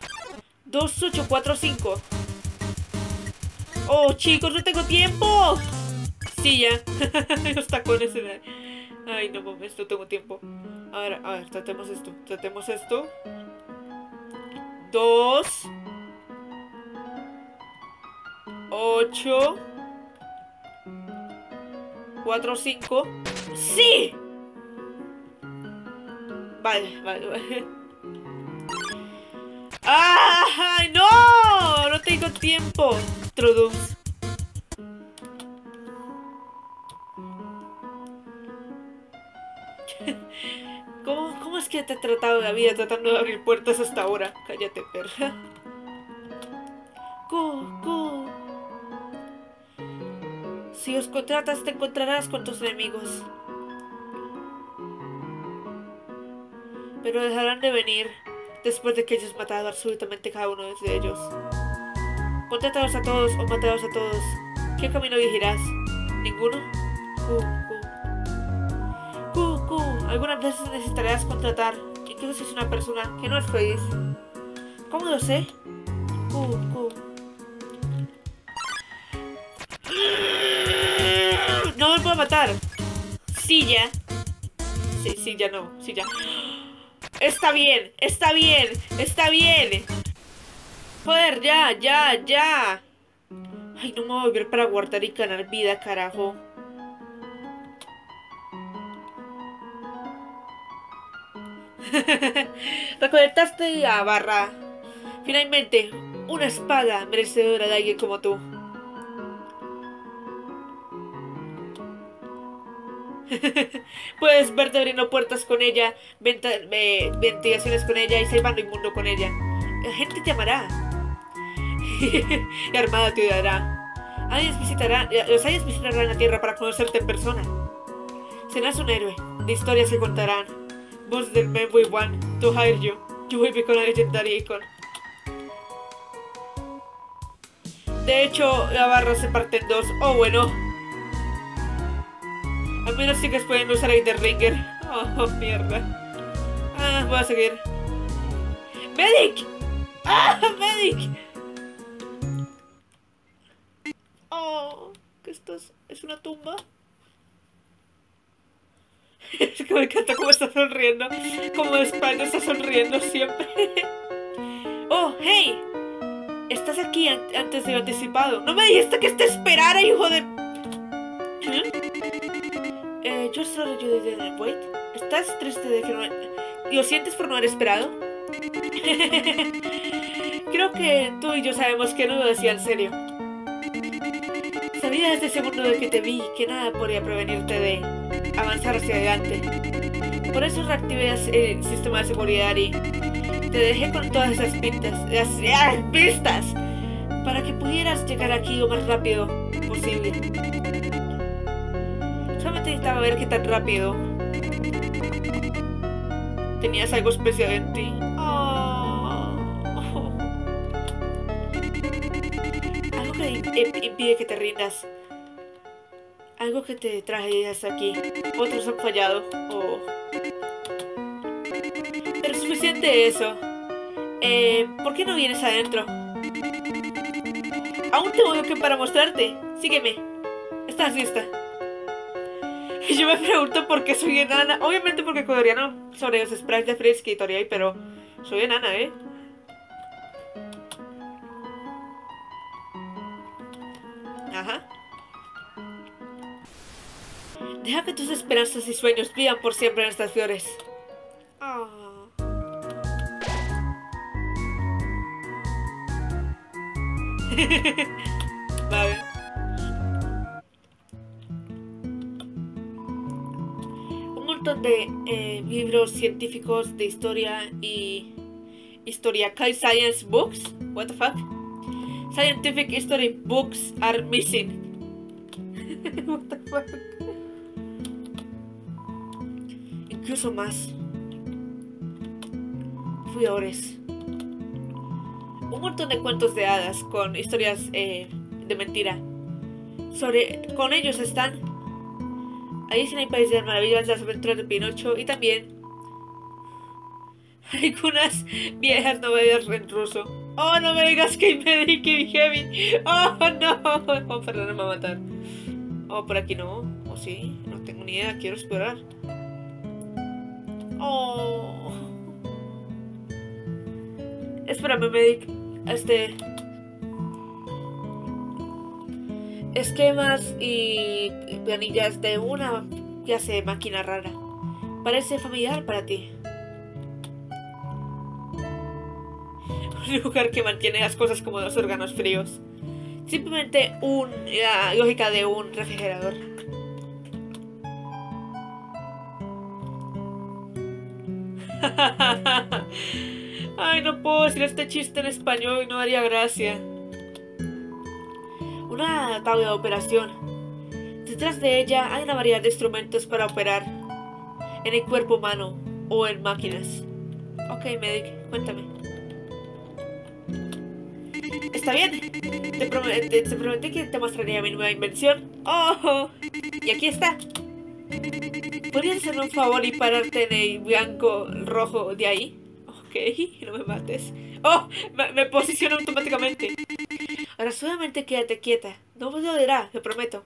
2845. Oh, chicos, no tengo tiempo. Sí, ya. Los tacones en el... Ay, no mames, no tengo tiempo. A ver, tratemos esto. 2 8 4 5. ¡Sí! Vale. ¡Ay, no! No tengo tiempo. Trudums. ¿Cómo es que te he tratado la vida tratando de abrir puertas hasta ahora? Cállate, perra. Go. Si os contratas, te encontrarás con tus enemigos. Pero dejarán de venir después de que hayas matado absolutamente cada uno de ellos. Contrátalos a todos o mátalos a todos. ¿Qué camino elegirás? ¿Ninguno? Algunas veces necesitarás contratar, incluso si es una persona que no es feliz. ¿Cómo lo sé? No me puedo matar. Sí, ya. Sí, ya no. Sí, ya. Está bien. Joder, ya. Ay, no me voy a volver para guardar y ganar vida, carajo. Recolectaste a barra. Finalmente, una espada merecedora de alguien como tú. Puedes verte abriendo puertas con ella, ventilaciones con ella y salvando inmundo con ella. La gente te amará. La armada te odiará. Los aliens visitarán la Tierra para conocerte en persona. Serás un héroe de historias que contarán. Boss del men we want to hire you. You will become a legendary icon. De hecho, la barra se parte en dos. Oh, bueno. Al menos sigues pudiendo usar el Ringer. Oh, mierda. Voy a seguir. ¡Medic! ¡Medic! Oh, ¿qué estás? ¿Es una tumba? Es que me encanta cómo está sonriendo. Como España está sonriendo siempre. Oh, hey. Estás aquí antes de lo anticipado. No me dijiste que te esperara, hijo de... Yo solo de wait. ¿Estás triste de que no... ¿Lo sientes por no haber esperado? Creo que tú y yo sabemos que no lo decía en serio. Sabía desde el segundo de que te vi que nada podría prevenirte de avanzar hacia adelante. Por eso reactivé el sistema de seguridad y te dejé con todas esas pistas para que pudieras llegar aquí lo más rápido posible. Solamente necesitaba ver qué tan rápido. Tenías algo especial en ti. Algo que impide que te rindas. Algo que te traje hasta aquí. Otros han fallado. Pero es suficiente eso. ¿Por qué no vienes adentro? Aún tengo algo que para mostrarte. Sígueme. ¿Estás lista? Y yo me pregunto por qué soy enana. Obviamente porque coreano sobre los sprites de Free Skater, pero soy enana, ¿eh? Ajá. Deja que tus esperanzas y sueños vivan por siempre en estas flores. Vale. Un montón de libros científicos de historia y historical science books. What the fuck? Scientific history books are missing. What the fuck? Incluso más. Fiores. Un montón de cuentos de hadas con historias de mentira. Con ellos están Alicia en el País de las Maravillas, las aventuras de Pinocho y también algunas viejas novelas en ruso. Oh, no me digas que me dediqué heavy. Oh, no. Oh, perdón, me va a matar. Oh, por aquí no. Oh, sí. No tengo ni idea. Quiero explorar. Oh. Espérame, Medic. Esquemas y planillas de una clase de máquina rara. Parece familiar para ti. Un lugar que mantiene las cosas como los órganos fríos. Simplemente la lógica de un refrigerador. Ay, no puedo decir este chiste en español y no daría gracia. Una tabla de operación. Detrás de ella hay una variedad de instrumentos para operar en el cuerpo humano o en máquinas. Ok, Medic, cuéntame. Está bien. Te prometí que te mostraría mi nueva invención. ¡Oh! Y aquí está. ¿Podrías hacerme un favor y pararte en el blanco rojo de ahí? Ok, no me mates. ¡Oh! Me posiciono automáticamente. Ahora solamente quédate quieta. No me dolerá, lo prometo.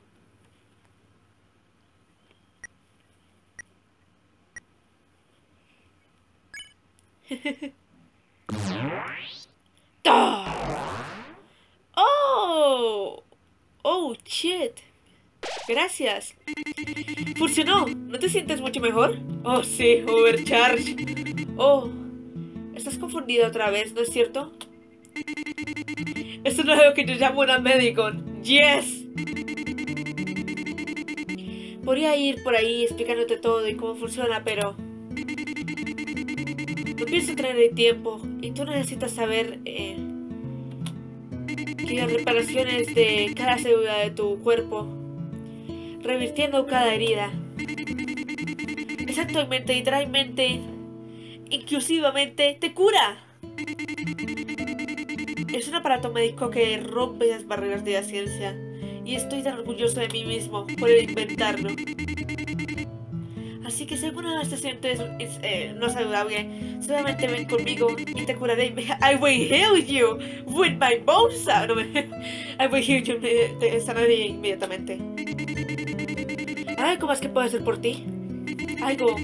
¡Oh! ¡Oh, shit! Gracias. Funcionó. ¿No te sientes mucho mejor? Oh, sí, overcharge. Oh, estás confundida otra vez, ¿no es cierto? Esto no es lo que yo llamo una Medicon. ¡Yes! Podría ir por ahí explicándote todo y cómo funciona, pero no pienso tener el tiempo y tú necesitas saber que las reparaciones de cada célula de tu cuerpo, revirtiendo cada herida, es actualmente, literalmente, inclusivamente, te cura. Es un aparato médico que rompe las barreras de la ciencia y estoy tan orgulloso de mí mismo por inventarlo. Así que si alguna vez te sientes no saludable, solamente ven conmigo y te curaré. I will heal you with my bones. No, I will heal you. Te sanaré inmediatamente. ¿Algo más que puedo hacer por ti? Algo.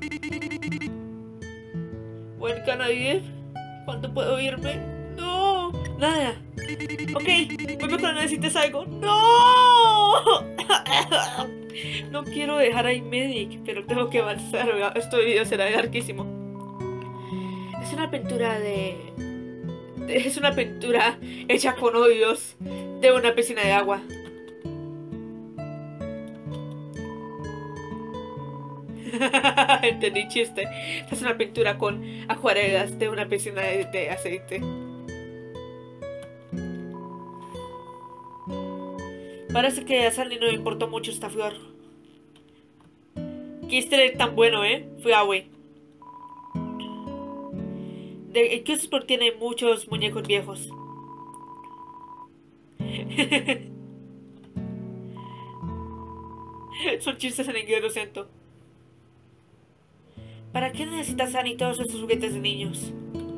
When can I leave? ¿Cuándo puedo irme? No, nada. Ok, vuelve cuando necesites algo. ¡No! No quiero dejar a Medic, pero tengo que avanzar. Este video será larguísimo. Es una pintura es una pintura hecha con óleos de una piscina de agua. Entendí chiste. Esta es una pintura con acuarelas de una piscina de aceite. Parece que a Sandy no le importó mucho esta flor. Qué easter egg tan bueno, Fue agüe. El kiosco tiene muchos muñecos viejos. Son chistes en inglés, lo siento. ¿Para qué necesitas Annie todos estos juguetes de niños?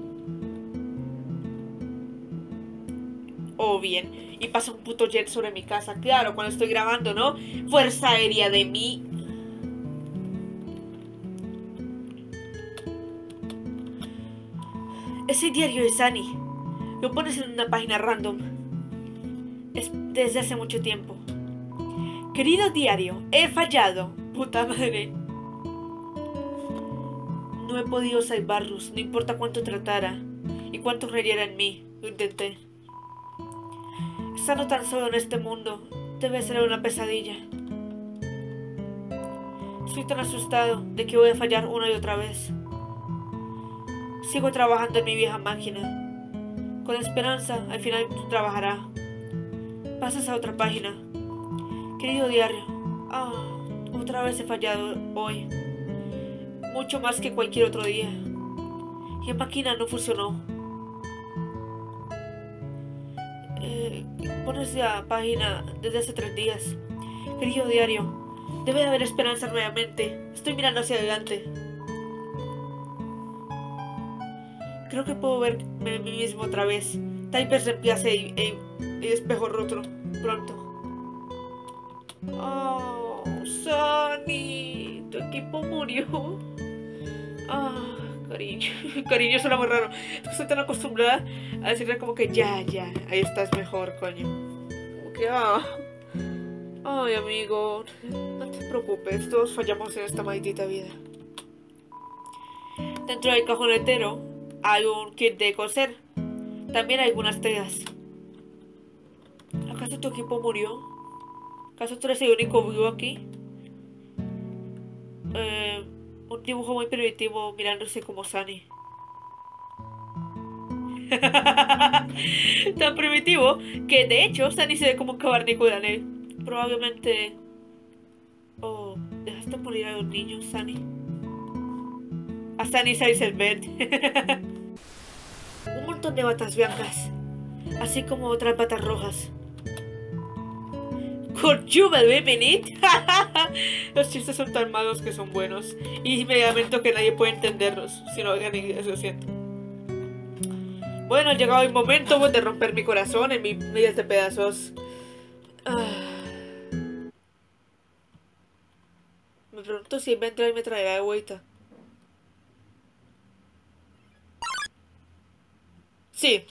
Oh, bien. Y pasa un puto jet sobre mi casa. Claro, cuando estoy grabando, ¿no? Fuerza aérea de mí. Ese diario es Annie. Lo pones en una página random. Es desde hace mucho tiempo. Querido diario, he fallado. Puta madre. No he podido salvarlos, no importa cuánto tratara y cuánto creyera en mí. Lo intenté. Estando tan solo en este mundo, debe ser una pesadilla. Estoy tan asustado de que voy a fallar una y otra vez. Sigo trabajando en mi vieja máquina. Con esperanza, al final trabajará. Pasas a otra página. Querido diario, otra vez he fallado hoy. Mucho más que cualquier otro día. Y la máquina no funcionó. Pones la página desde hace 3 días. Querido diario, debe haber esperanza nuevamente. Estoy mirando hacia adelante. Creo que puedo verme a mí mismo otra vez. Tal vez reemplace y espejo roto pronto. Oh, Sunny, tu equipo murió. Ah, cariño. Cariño suena muy raro. Estoy tan acostumbrada a decirle como que ya, ahí estás mejor, coño. Como que, ay, amigo, no te preocupes, todos fallamos en esta maldita vida. Dentro del cajonetero hay un kit de coser. También hay algunas telas. ¿Acaso tu equipo murió? ¿Acaso tú eres el único vivo aquí? Un dibujo muy primitivo mirándose como Sunny. Tan primitivo que de hecho Sunny se ve como un cavernícola en él. Probablemente... Oh, ¿dejaste morir a los niños, Sunny? A Sunny se ve. Un montón de batas blancas, así como otras batas rojas. ¿Could you believe in it? Los chistes son tan malos que son buenos. Y me lamento que nadie puede entenderlos si no oigan inglés, lo siento. Bueno, ha llegado el momento de romper mi corazón en miles de pedazos. Me pregunto si va a entrar y me traerá de vuelta. Sí.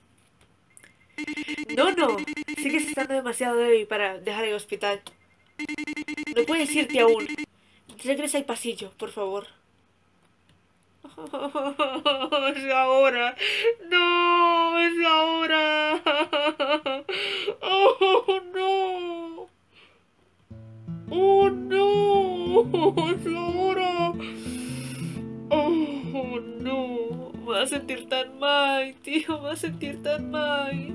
No. Sigues estando demasiado débil para dejar el hospital. No puedes irte aún. Regresa al pasillo, por favor. Es ahora. No, es ahora. Oh, no. Oh, no. Es ahora. Oh, no. Me va a sentir tan mal, tío. Me va a sentir tan mal.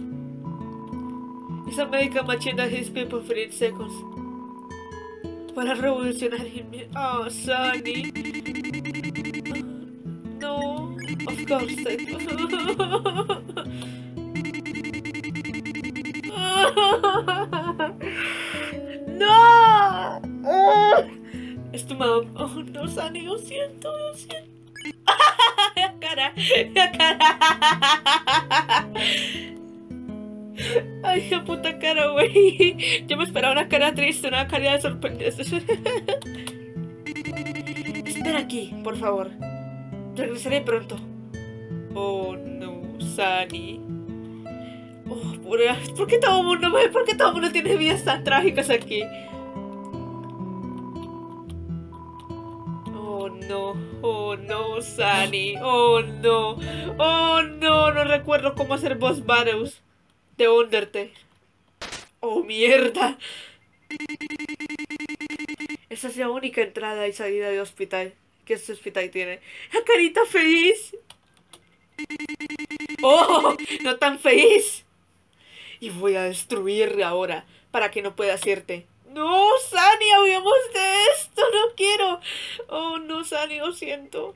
Esa médica machina his people for 8 seconds. Para revolucionar el... Oh, Sunny. No. Of course. No. Es tu mamá. Oh, no, Sunny. Lo siento. La cara. Ay, la puta cara, güey. Yo me esperaba una cara triste, una cara de sorpresa. Espera aquí, por favor. Regresaré pronto. Oh, no, Sunny. Oh, ¿por qué todo el mundo tiene vidas tan trágicas aquí? Oh, no, Sunny. Oh, no, no recuerdo cómo hacer boss battles de Undertale. Oh, mierda. Esa es la única entrada y salida de hospital que este hospital tiene. ¡La carita feliz! ¡Oh! ¡No tan feliz! Y voy a destruirla ahora para que no puedas irte. ¡No, Sunny! ¡Hablemos de esto! ¡No quiero! ¡Oh, no, Sunny! Lo siento.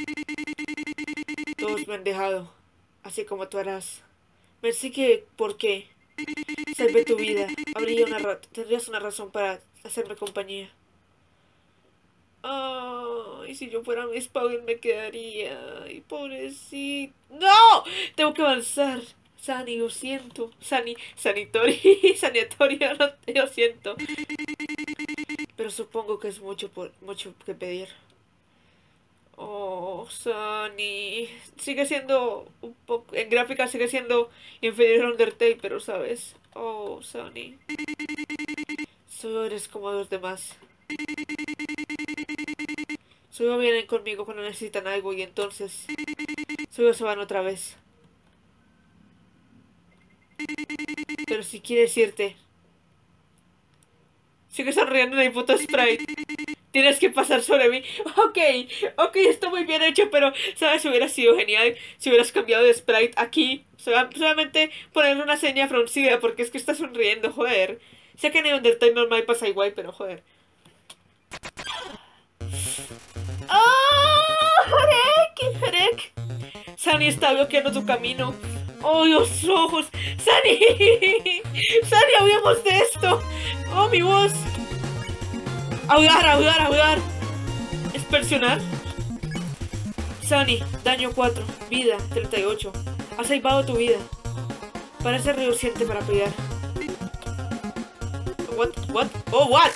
Todos me han dejado, así como tú harás. Pensé que... ¿Por qué? Salvé tu vida. Tendrías una razón para hacerme compañía. Oh, y si yo fuera Miss Paul me quedaría. Ay, pobrecito. ¡No! Tengo que avanzar. Sunny, lo siento. Sanatorio, no, lo siento. Pero supongo que es mucho que pedir. Oh, Sunny. Sigue siendo un poco... En gráfica sigue siendo inferior a Undertale, pero sabes. Oh, Sunny. Solo eres como los demás. Solo vienen conmigo cuando necesitan algo y entonces... Solo se van otra vez. Pero si quieres irte... Sigue sonriendo en el puto sprite. Tienes que pasar sobre mí. Ok, está muy bien hecho, pero, ¿sabes? Hubiera sido genial si hubieras cambiado de sprite aquí. Solamente ponerle una seña fruncida, porque es que está sonriendo, joder. Sé que en el Undertale normal pasa igual, pero joder. ¡Oh! ¡Jarek! Sunny está bloqueando tu camino. ¡Oh, los ojos! ¡Sunny! ¡Sunny, hablemos de esto! ¡Oh, mi voz! ¡Ahogar! ¿Expersionar? Sunny, daño 4, vida 38. Has salvado tu vida. Parece reluciente para pelear. What? Oh, what?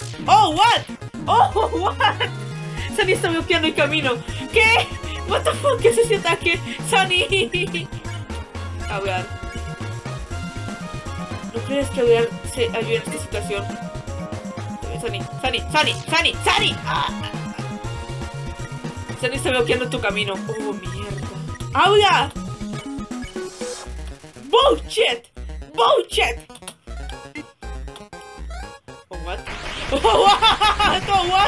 Sunny está bloqueando el camino. ¿Qué? What the fuck? ¿Qué es ese ataque? Sunny. Hablar. ¿No crees que hablar se ayude en esta situación? Sunny. Sunny está bloqueando tu camino. Oh, mierda. ¡Habla! ¡Bullshit! Oh, what? Oh, what?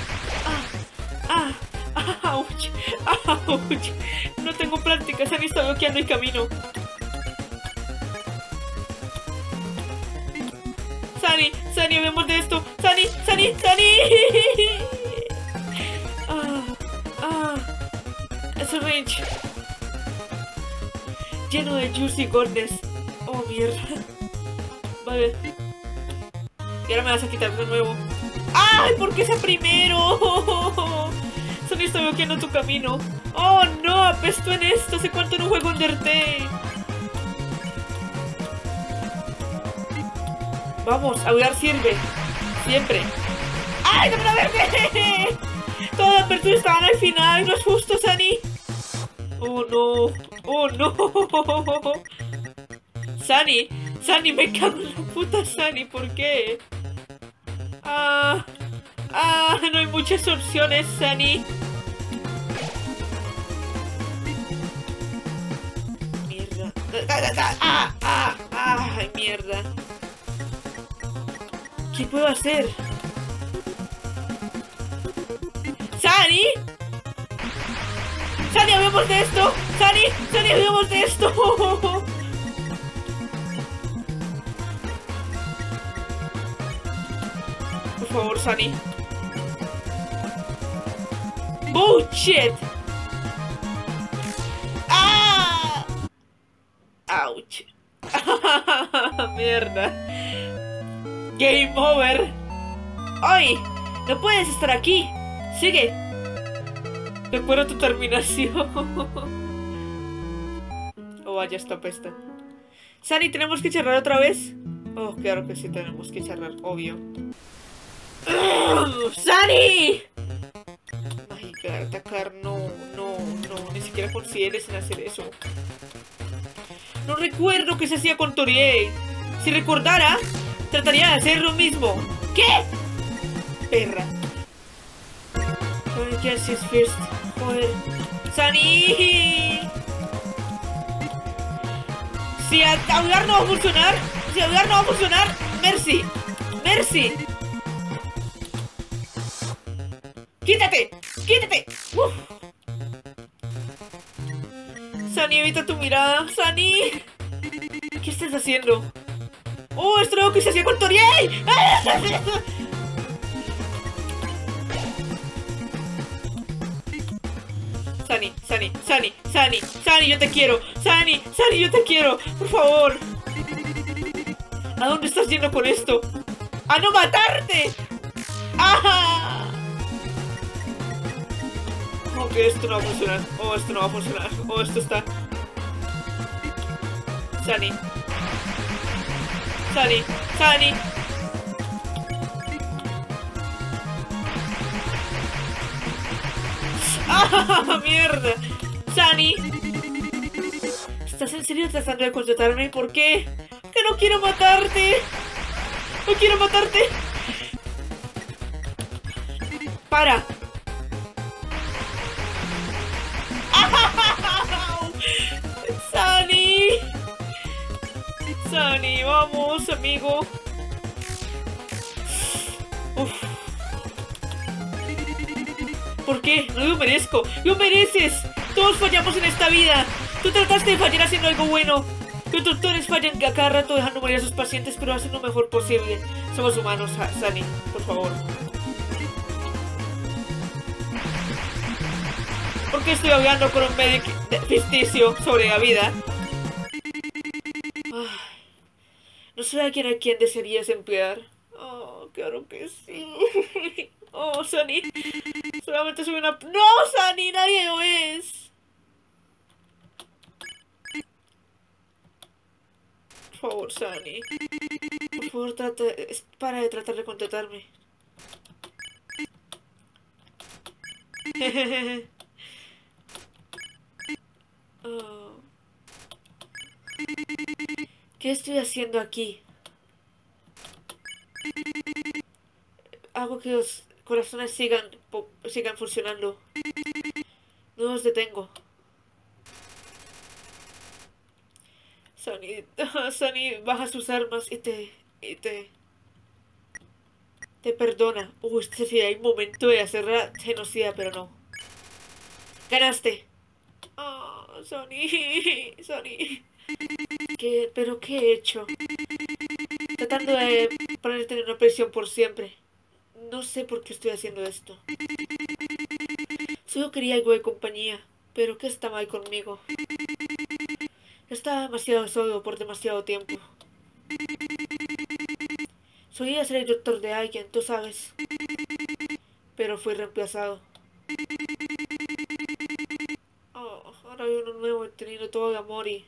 Ouch. No tengo práctica. Sunny está bloqueando el camino. Sunny, hablemos de esto. Sunny. Es un range lleno de juicy goodness. Oh, mierda. Vale. Y ahora me vas a quitar de nuevo. ¡Ay! ¿Por qué ese primero? Sunny está bloqueando tu camino. ¡Oh, no! Apesto en esto. ¿Hace cuánto no juego Undertale? Vamos, hablar sirve. Siempre. ¡Ay, no me la verde! Todas las personas estaban al final. No es justo, Sunny. Oh, no. Sunny, me cago en la puta Sunny. ¿Por qué? No hay muchas opciones, Sunny. Mierda. Ay, mierda. ¿Qué puedo hacer? ¡Sunny! ¡Sunny, hablemos de esto! ¡Sunny, hablemos de esto! Por favor, Sunny. ¡Bullshit! ¡Ah! ¡Ouch! ¡Mierda! ¡Game over! ¡Ay! ¡No puedes estar aquí! ¡Sigue! Recuerda tu terminación. Oh, vaya, esta pesta. Sunny, ¿tenemos que charlar otra vez? Oh, claro que sí, tenemos que charlar, obvio. ¡Sunny! Mágica, atacar, no, ni siquiera consideres en hacer eso. No recuerdo que se hacía con Toriel. Si recordara, trataría de hacer lo mismo. ¿Qué? Perra. Yes, is first. Joder. ¡Sunny! Si hablar no va a funcionar, Mercy. ¡Quítate! Sunny, evita tu mirada. Sunny, ¿qué estás haciendo? ¡Oh, esto es lo que se hacía con Toriel! Sunny, yo te quiero. Sunny, yo te quiero. Por favor. ¿A dónde estás yendo con esto? ¡A no matarte! ¡Ah! Ok, esto no va a funcionar. Oh, esto está... Sunny. ¡Ah, mierda! Sunny, ¿estás en serio tratando de contratarme? ¿Por qué? Que no quiero matarte. ¡Para! Sunny, vamos, amigo. Uf. ¿Por qué? No lo merezco. ¡Lo mereces! Todos fallamos en esta vida. Tú trataste de fallar haciendo algo bueno. Los doctores fallan a cada rato dejando morir a sus pacientes, pero hacen lo mejor posible. Somos humanos, Sunny, por favor. ¿Por qué estoy hablando con un médico ficticio sobre la vida? Ay, no sé a quién desearías emplear. Oh, claro que sí. Oh, Sunny. Solamente soy una... ¡No, Sunny! ¡Nadie lo es! Por favor, Sunny. Por favor, para de tratar de contratarme. Oh. ¿Qué estoy haciendo aquí? Hago que los corazones sigan funcionando. No los detengo. Sunny, Sunny, baja sus armas te perdona. Este sí, hay un momento de hacer la genocida, pero no. ¡Ganaste! Oh, Sunny, Sunny. ¿Pero qué he hecho? Tratando de ponerte en una prisión por siempre. No sé por qué estoy haciendo esto. Solo quería algo de compañía. Pero ¿qué está mal conmigo? Estaba demasiado solo por demasiado tiempo. Solía ser el doctor de alguien, tú sabes. Pero fui reemplazado. Oh, ahora hay uno nuevo teniendo todo el amor y...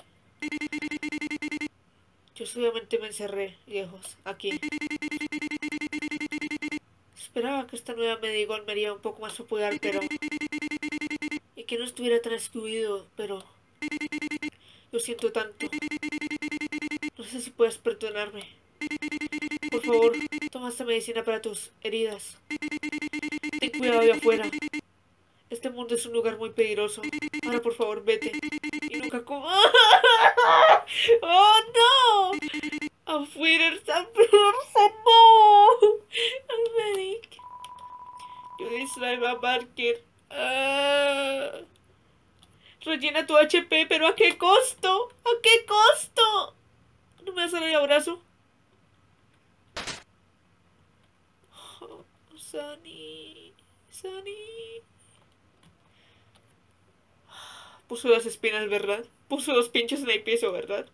Yo solamente me encerré, lejos, aquí. Esperaba que esta nueva Medigón me haría un poco más popular, pero... Y que no estuviera tan excluido, pero... Lo siento tanto. No sé si puedes perdonarme. Por favor, toma esta medicina para tus heridas. Ten cuidado de afuera. Este mundo es un lugar muy peligroso. Ahora, por favor, vete. Y nunca como... ¡Oh, no! Afuera está peligroso, no. Al medic. Yo distraigo a Parker. Rellena tu HP, pero ¿a qué costo? ¿A qué costo? ¿No me vas a dar el abrazo? Oh, Sunny. Sunny. Puso las espinas, ¿verdad? Puso los pinchos en el piso, ¿verdad?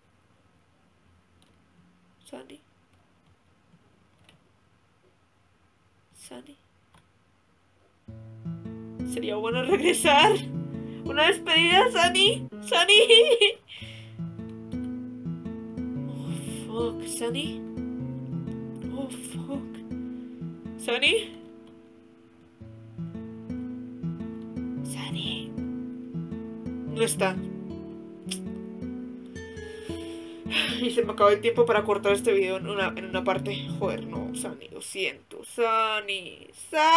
Sunny. Sunny. Sería bueno regresar. Una despedida, Sunny. Sunny. Oh, fuck. Sunny. Oh, fuck. Sunny. Sunny. No está. Y se me acabó el tiempo para cortar este video en una parte. Joder, no, Sunny, lo siento. Sunny.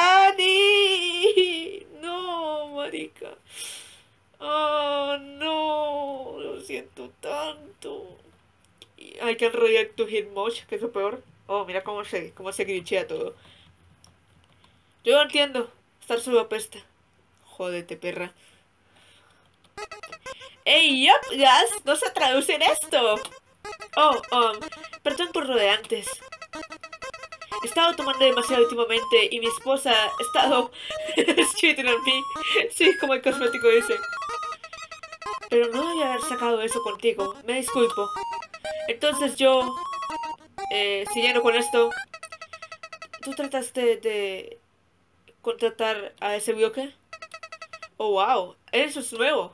Sunny. No, marica. Oh, no. Lo siento tanto. I can react to hit much, que es lo peor. Oh, mira cómo se glitchea todo. Yo no entiendo. Estar solo apesta. Jódete, perra. ¡Ey, yup, gas! ¡No se traduce en esto! Oh, perdón por lo de antes. He estado tomando demasiado últimamente y mi esposa ha estado cheating on me. Sí, como el cosmético dice. Pero no voy a haber sacado eso contigo. Me disculpo. Entonces yo... siguiendo con esto... ¿Tú trataste de contratar a ese bloque? Oh, wow. Eso es nuevo.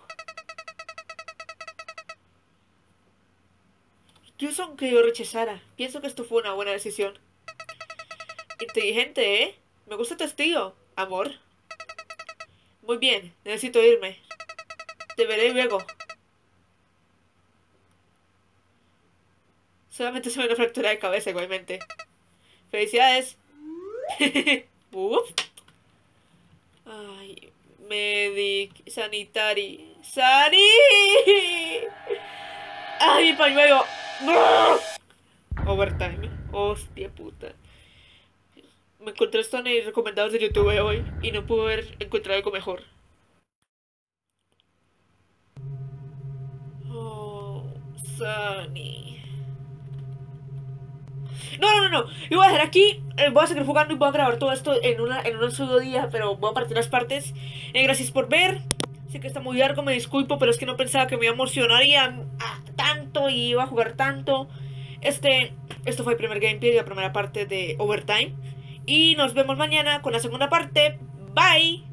Incluso aunque yo rechazara, pienso que esto fue una buena decisión. Inteligente, ¿eh? Me gusta tu estilo, amor. Muy bien, necesito irme. Te veré luego. Solamente se me una fractura de cabeza igualmente. ¡Felicidades! Uf. Ay, medic, sanitari. ¡Sani! ¡Ay, mi pañuelo! Overtime. Hostia puta. Me encontré esto en recomendados de YouTube hoy y no pude haber encontrado algo mejor. Oh, Sunny. No. Yo voy a dejar aquí. Voy a seguir jugando y voy a grabar todo esto en un solo día. Pero voy a partir las partes. Gracias por ver. Sé que está muy largo, me disculpo. Pero es que no pensaba que me emocionaría tanto y iba a jugar tanto. Esto fue el primer gameplay de la primera parte de Overtime. Y nos vemos mañana con la segunda parte. Bye.